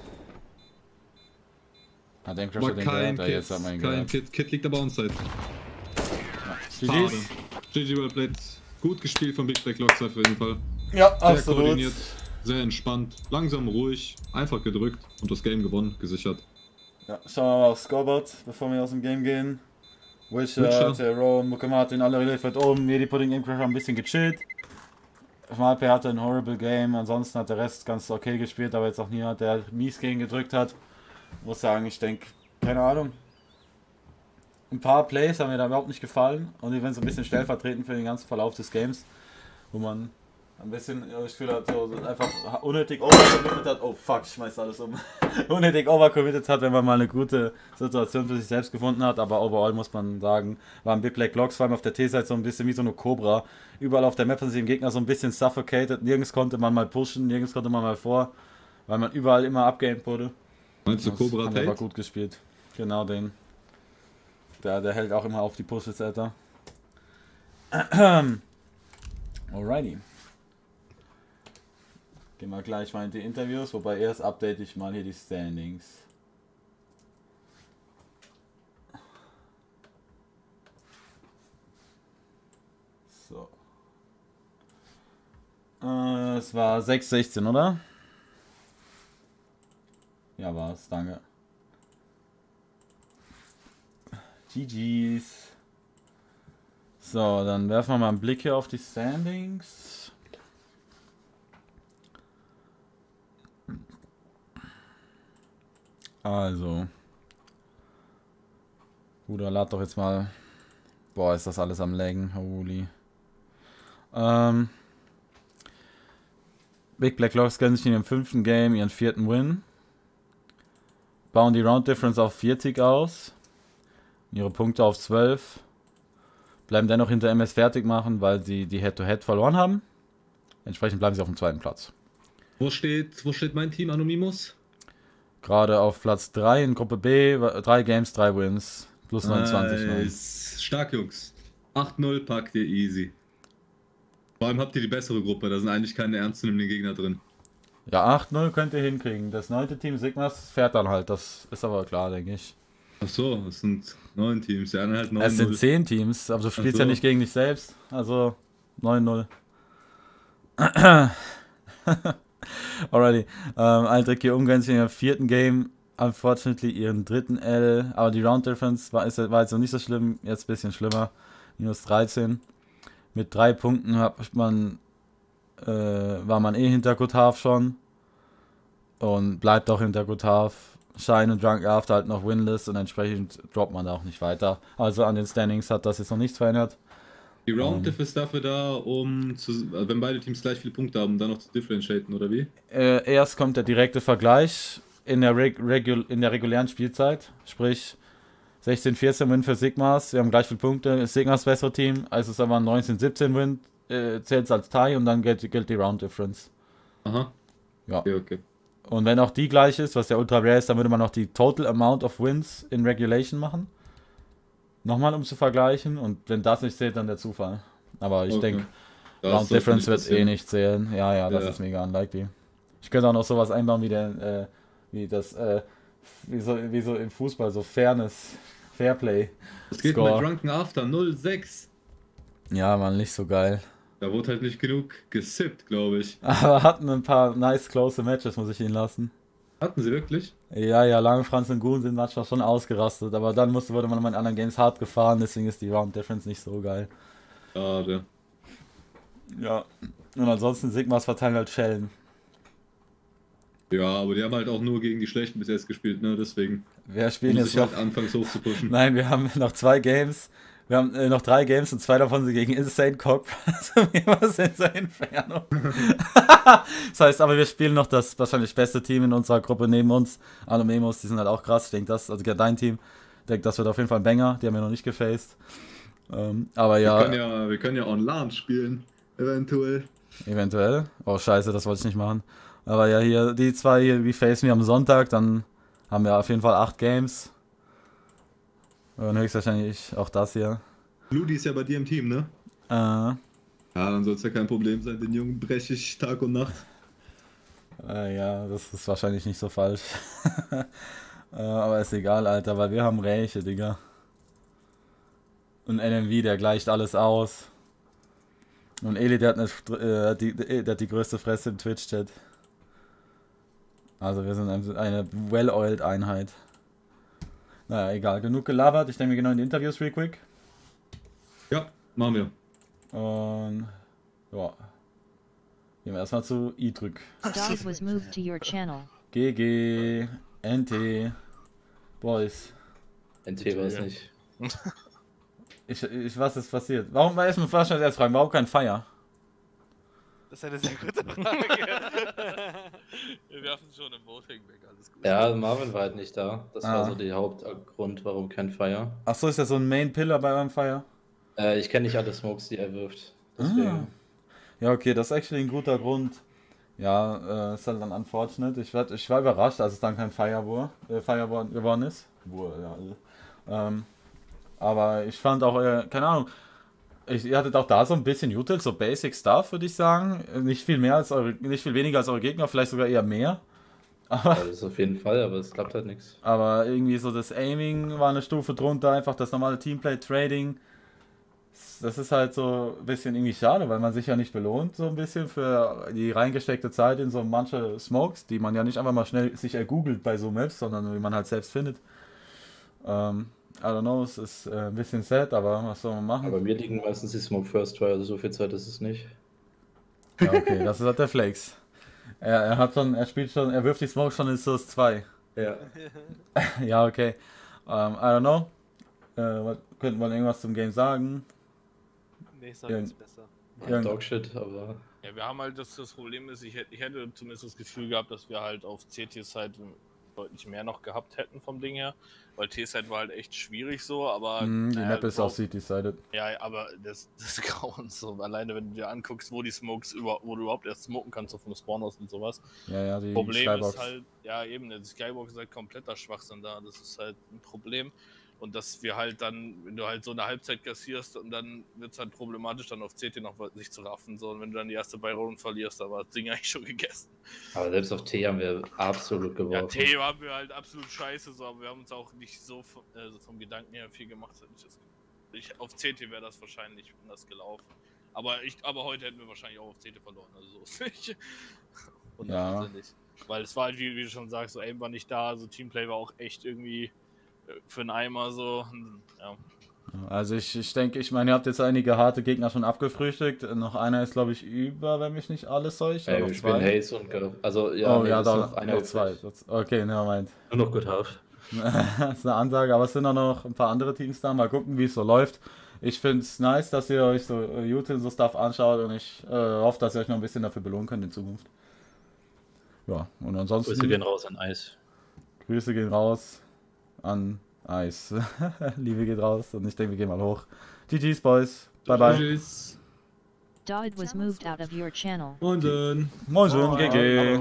Hat den Crusher den gehört? Ja, jetzt hat man ihn gehört. Kit liegt aber onside. Ja. GG well played. Gut gespielt von Big Black Locks auf jeden Fall. Ja, sehr absolut. Koordiniert, sehr entspannt, langsam, ruhig, einfach gedrückt und das Game gewonnen, gesichert. Ja, schauen wir mal aufs Scoreboard, bevor wir aus dem Game gehen. Witcher, Rowan, Mucke Martin, alle relativ oben. Medi Pudding, Game Crusher ein bisschen gechillt. Malpe hatte ein horrible Game, ansonsten hat der Rest ganz okay gespielt, aber jetzt auch niemand, der mies gegen gedrückt hat. Muss sagen, ich denke, keine Ahnung. Ein paar Plays haben mir da überhaupt nicht gefallen und die werden so ein bisschen stellvertretend für den ganzen Verlauf des Games, wo man ein bisschen, ich fühle halt so einfach unnötig overcommitted hat. Oh fuck, ich schmeiß alles um. Unnötig overcommitted hat, wenn man mal eine gute Situation für sich selbst gefunden hat, aber overall muss man sagen, waren Big Black Locks vor allem auf der T-Seite so ein bisschen wie so eine Cobra. Überall auf der Map haben sie den Gegner so ein bisschen suffocated, nirgends konnte man mal pushen, nirgends konnte man mal vor, weil man überall immer abgamed wurde. Meinst du Cobra Tate? Der war gut gespielt. Genau den. Der hält auch immer auf die Pushes, Alter. Alrighty. Gehen wir gleich mal in die Interviews, wobei erst update ich mal hier die Standings. So. Es war 6:16, oder? Ja, war's, danke. GG's. So, dann werfen wir mal einen Blick hier auf die Standings. Also. Bruder, lad doch jetzt mal. Boah, ist das alles am Laggen. Holy. Big Black Locks gönnen sich in ihrem 5. Game ihren 4. Win. Bauen die Round Difference auf 40 aus. Ihre Punkte auf 12. Bleiben dennoch hinter MS fertig machen, weil sie die Head-to-Head verloren haben. Entsprechend bleiben sie auf dem 2. Platz. Wo steht mein Team, Anonymous? Gerade auf Platz 3 in Gruppe B. 3 Games, 3 Wins. Plus 29. Nice. Stark, Jungs. 8-0 packt ihr easy. Vor allem habt ihr die bessere Gruppe. Da sind eigentlich keine ernstzunehmenden Gegner drin. Ja, 8-0 könnt ihr hinkriegen. Das 9. Team Sigmas fährt dann halt. Das ist aber klar, denke ich. Ach so, es sind 9 Teams. Ja, dann halt 9-0. Es sind 10 Teams, aber du spielst ja nicht gegen dich selbst. Also 9-0. Alrighty. Aldrich hier umgehend in ihrem 4. Game. Unfortunately ihren 3. L. Aber die Round Difference war jetzt noch nicht so schlimm. Jetzt ein bisschen schlimmer. Minus 13. Mit 3 Punkten war man hinter Good Half schon. Und bleibt auch hinter Good Half. Shine und Drunk After halt noch winless und entsprechend droppt man da auch nicht weiter. Also an den Standings hat das jetzt noch nichts verändert. Die Round Diff ist dafür da, wenn beide Teams gleich viele Punkte haben, dann noch zu differentiaten, oder wie? Erst kommt der direkte Vergleich in der regulären Spielzeit. Sprich 16-14 Win für Sigmas. Wir haben gleich viele Punkte. Sigmas bessere Team. Also es ist aber 19-17 Win. Zählt es als Tie und dann gilt die Round Difference. Aha. Ja. Okay. Und wenn auch die gleich ist, was ja ultra rare ist, dann würde man noch die Total Amount of Wins in Regulation machen. Nochmal, um zu vergleichen. Und wenn das nicht zählt, dann der Zufall. Aber ich denke, Round Difference wird eh nicht zählen. Ja, das ist mega unlikely. Ich könnte auch noch sowas einbauen wie so im Fußball, so Fairness, Fairplay. Es geht mit Drunken After 0-6. Ja, man, nicht so geil. Da wurde halt nicht genug gesippt, glaube ich. Aber hatten ein paar nice close Matches, muss ich ihnen lassen. Hatten sie wirklich? Ja, Lange Franz und Goon sind manchmal schon ausgerastet, aber dann wurde man in anderen Games hart gefahren, deswegen ist die Round Difference nicht so geil. Schade. Ja, und ansonsten Sigmas verteilen halt Schellen. Ja, aber die haben halt auch nur gegen die Schlechten bis jetzt gespielt, ne, deswegen. Wir spielen jetzt halt anfangs hoch zu pushen. Nein, wir haben noch 2 Games. Wir haben noch 3 Games und 2 davon sind gegen Insane Cock. Also wir sind so Inferno. Das heißt, aber wir spielen noch das wahrscheinlich beste Team in unserer Gruppe neben uns. Anomemos, die sind halt auch krass. Ich denke, das, also dein Team, ich denke, das wird auf jeden Fall ein Banger. Die haben wir noch nicht gefaced. Aber ja. Wir können ja online spielen, eventuell. Eventuell. Oh, scheiße, das wollte ich nicht machen. Aber ja, hier, die 2 hier, wir facen wir am Sonntag. Dann haben wir auf jeden Fall 8 Games. Und höchstwahrscheinlich auch das hier. Ludi ist ja bei dir im Team, ne? Ja, dann soll es ja kein Problem sein, den Jungen breche ich Tag und Nacht. Ja, das ist wahrscheinlich nicht so falsch. Aber ist egal, Alter, weil wir haben Räche, Digga. Und NMV, der gleicht alles aus. Und Eli, der hat die größte Fresse im Twitch-Chat. Also wir sind eine well-oiled Einheit. Naja, egal. Genug gelabert. Ich denke, wir gehen noch in die Interviews real quick. Ja, machen wir. Und ja. Gehen wir erstmal zu Idrück. Dog was moved to your channel. GG, NT, Boys. NT war es nicht. Was ist passiert? Warum, erstmal wahrscheinlich erst fragen, warum kein Feier? Das ist eine sehr gute Frage. Wir werfen schon im Voting weg, alles gut. Ja, Marvin war halt nicht da. Das war so der Hauptgrund, warum kein Fire. Achso, ist ja so ein Main-Pillar bei eurem Fire? Ich kenne nicht alle Smokes, die er wirft. Deswegen. Ja, okay, das ist actually ein guter Grund. Ja, ist halt dann unfortunate. Ich war überrascht, als es dann kein Fire geworden ist. Aber ich fand auch, keine Ahnung, ihr hattet auch da so ein bisschen Util, so Basic Stuff, würde ich sagen. Nicht viel weniger als eure Gegner, vielleicht sogar eher mehr. Aber, ja, das ist auf jeden Fall, aber es klappt halt nichts. Aber irgendwie so das Aiming war eine Stufe drunter, einfach das normale Teamplay, Trading. Das ist halt so ein bisschen irgendwie schade, weil man sich ja nicht belohnt, so ein bisschen für die reingesteckte Zeit in so manche Smokes, die man ja nicht einfach mal schnell sich ergoogelt bei so Maps, sondern wie man halt selbst findet. I don't know, es ist ein bisschen sad, aber was soll man machen? Aber mir liegen meistens die Smoke First Try, also so viel Zeit ist es nicht. Ja, okay, das ist halt der Flakes. Er wirft die Smoke schon in Source 2. Ja. Ja, okay. I don't know. Könnten wir irgendwas zum Game sagen? Nee, sag jetzt besser. Dogshit, aber... Ja, wir haben halt das Problem ist, ich hätte zumindest das Gefühl gehabt, dass wir halt auf CT-Side deutlich mehr noch gehabt hätten vom Ding her, weil T-Side war halt echt schwierig so, aber... die Map ist auch CT-Sided. Ja, aber das Grauen so, alleine wenn du dir anguckst, wo die Smokes wo du überhaupt erst smoken kannst, so vom Spawn aus und sowas. Ja, die Problem Skybox. ist halt, ja eben, die Skybox ist halt kompletter Schwachsinn da, das ist halt ein Problem. Und dass wir halt dann, wenn du halt so eine Halbzeit kassierst und dann wird es halt problematisch, dann auf CT noch sich zu raffen. So. Und wenn du dann die erste Buy-Round verlierst, dann war das Ding eigentlich schon gegessen. Aber selbst auf T haben wir absolut geworfen. Ja, T haben wir halt absolut scheiße, so, aber wir haben uns auch nicht so vom Gedanken her viel gemacht. Auf CT wäre das wahrscheinlich anders gelaufen. Aber heute hätten wir wahrscheinlich auch auf CT verloren, also so ist nicht. Ja. Weil es war halt, wie du schon sagst, so Aim war nicht da, so Teamplay war auch echt irgendwie für einen Eimer so, ja. Also ich denke, ihr habt jetzt einige harte Gegner schon abgefrühstückt. Noch einer ist, glaube ich, über, wenn mich nicht alles täuscht. Ja, wir spielen Haze und also ja, oh, ja, da noch zwei. Okay, nevermind. Nur noch Good Half. Das ist eine Ansage, aber es sind auch noch ein paar andere Teams da. Mal gucken, wie es so läuft. Ich finde es nice, dass ihr euch so YouTube so Stuff anschaut und ich hoffe, dass ihr euch noch ein bisschen dafür belohnen könnt in Zukunft. Ja, und ansonsten... Grüße gehen raus an Eis. Grüße gehen raus an Eis. Liebe geht raus und ich denke, wir gehen mal hoch. GG's, Boys. Bye, bye. Tschüss. Dog was moved out of your channel. Und dann... Moin schön, GG.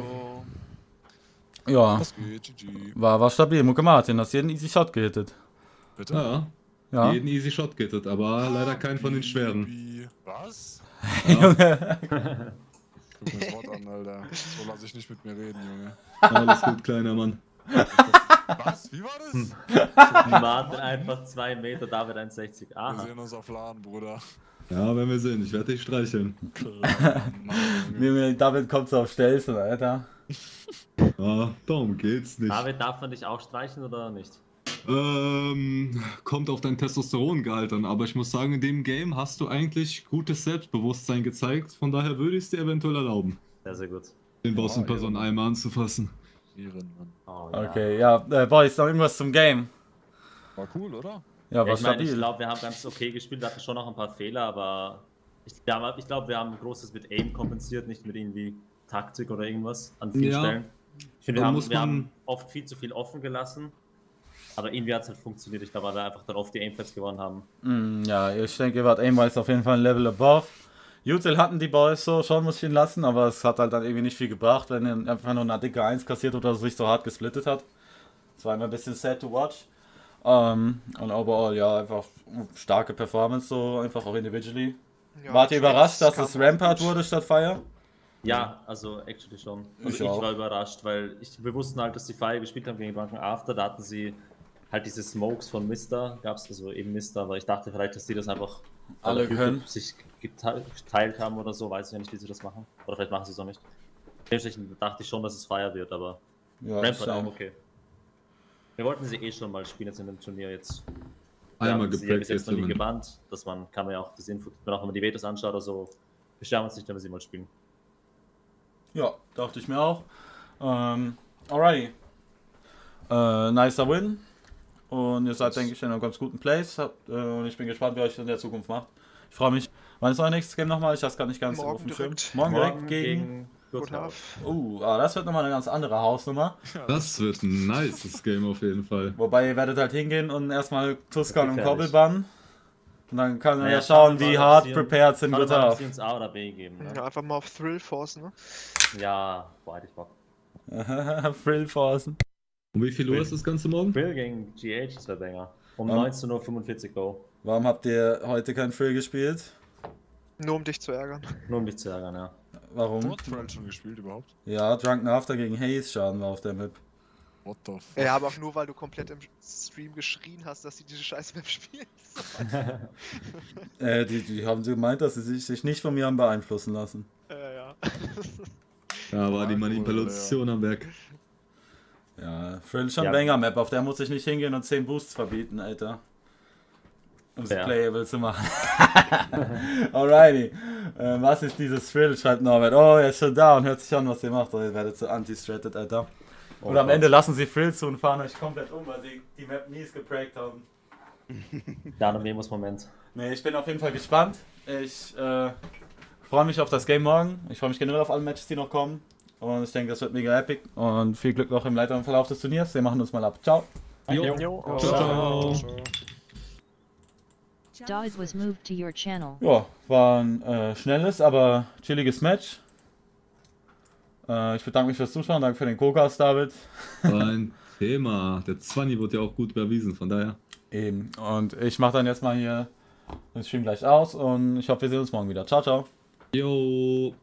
Ja, Was geht, GG. war stabil. Mucke Martin, hast jeden Easy Shot gehittet. Bitte? Ja, Ja. jeden Easy Shot gittet, aber leider keinen von den schweren. Wie? Was? Junge. Guck mir das Wort an, Alter. So lass ich nicht mit mir reden, Junge. Alles gut, kleiner Mann. Was? Wie war das? Martin einfach 2 Meter, David 1,60. Wir Aha. sehen uns auf LAN, Bruder. Ja, wenn wir sehen, ich werde dich streicheln. Klar, Mann, Junge. David kommt so auf Stelzen, Alter. Ah, darum geht's nicht. David, darf man dich auch streichen oder nicht? Kommt auf dein Testosterongehalt an, aber ich muss sagen, in dem Game hast du eigentlich gutes Selbstbewusstsein gezeigt, von daher würde ich es dir eventuell erlauben, Sehr, sehr gut. den Boss in ja. Person einmal anzufassen. Viren, Mann. Oh, ja. Okay, ja, Boys, noch irgendwas zum Game. War cool, oder? Ja, war ich meine, stabil. ich glaube, wir haben ganz okay gespielt, wir hatten schon noch ein paar Fehler, aber ich glaube, wir haben Großes mit Aim kompensiert, nicht mit irgendwie Taktik oder irgendwas an vielen Ja. Stellen. Ich finde, Da muss wir man- haben oft viel zu viel offen gelassen, aber irgendwie hat es halt funktioniert. Ich glaube, weil wir einfach dann oft die Aimfights gewonnen haben. Ja, ich denke, ihr wart aimwise auf jeden Fall ein Level above. Util hatten die Boys so schon, muss ich ihnen lassen, aber es hat halt dann irgendwie nicht viel gebracht, wenn er einfach nur eine dicke 1 kassiert oder sich so hart gesplittet hat. Das war immer ein bisschen sad to watch. Und overall, ja, einfach starke Performance, so einfach auch individually. Ja, Wart ihr überrascht, dass kam es Rampart gut. wurde statt Fire? Ja, also actually schon. Also Ich ich auch. war überrascht, weil wir wussten halt, dass die Fire gespielt haben gegen Drunken After, da hatten sie halt diese Smokes von Mister, gab es also eben Mister, aber ich dachte vielleicht, dass die das einfach Alle auf YouTube können. sich geteilt haben oder so, weiß ich ja nicht, wie sie das machen. Oder vielleicht machen sie es auch nicht. Dementsprechend dachte ich schon, dass es Fire wird, aber Ja, Rampart auch same. okay. Wir wollten sie eh schon mal spielen jetzt in dem Turnier jetzt. Einmal sie ja bis jetzt gepracticed. noch nie Mann. gebannt, dass man kann man ja auch das Info, wenn auch wenn man die Vetos anschaut oder so, beschweren wir uns nicht, wenn wir sie mal spielen. Ja, dachte ich mir auch. Alrighty. Nicer Win. Und ihr seid, denke ich, in einem ganz guten Place. Und ich bin gespannt, wie euch in der Zukunft macht. Ich freue mich. Wann ist euer nächstes Game nochmal? Ich habe es gar nicht ganz Morgen auf dem Schirm. direkt. Morgen direkt gegen... Guthauf. Das wird nochmal eine ganz andere Hausnummer. Das wird ein nices Game auf jeden Fall. Wobei ihr werdet halt hingehen und erstmal Tuscan und Gefährlich. Kobbel bannen. Und dann kann man Naja, ja schauen, schauen wir wie mal, hart ob sie- prepared sind Schauen wir mal, ob Guthauf. sie uns A oder B geben. Ne? Ja, einfach mal auf Thrill forcen, ne? Ja, boah, hätte ich Bock. Frill Forcen. Um wie viel Uhr ist das Ganze morgen? Will gegen GH, das wäre Banger. Um Ja. 19:45 Uhr Go. Warum habt ihr heute kein Frill gespielt? Nur um dich zu ärgern. Nur um dich zu ärgern, ja. Warum? Hat Thrall schon gespielt überhaupt? Ja, Drunken After gegen Haze Schaden war auf der Map. What the fuck? Ja, aber auch nur, weil du komplett im Stream geschrien hast, dass sie diese scheiß Map spielen. Die haben gemeint, dass sie sich nicht von mir haben beeinflussen lassen. Ja. Da war die Ja, Manipulation am Werk. Ja, Frill schon Ja. Banger Map, auf der muss ich nicht hingehen und 10 Boosts verbieten, Alter. Um sie Ja. playable zu machen. Alrighty. Was ist dieses Thrill? Schreibt Norbert. Oh, er ist schon da und hört sich an, was ihr macht. Oh, ihr werdet so anti-stratted, Alter. Und am Gott. Ende lassen sie Frill zu und fahren euch komplett um, weil sie die Map mies geprägt haben. Ja, ein Memos-Moment. Nee, ich bin auf jeden Fall gespannt. Ich freue mich auf das Game morgen. Ich freue mich generell auf alle Matches, die noch kommen. Und ich denke, das wird mega epic. Und viel Glück noch im weiteren Verlauf des Turniers. Wir machen uns mal ab. Ciao. Jo. Jo. Ciao, ciao. Dog was moved to your channel. Ja, war ein schnelles, aber chilliges Match. Ich bedanke mich fürs Zuschauen. Danke für den Co-Cast, David. Ein Thema. Der 20 wurde ja auch gut überwiesen, von daher. Eben. Und ich mache dann jetzt mal hier den Stream gleich aus. Und ich hoffe, wir sehen uns morgen wieder. Ciao, ciao. Jo.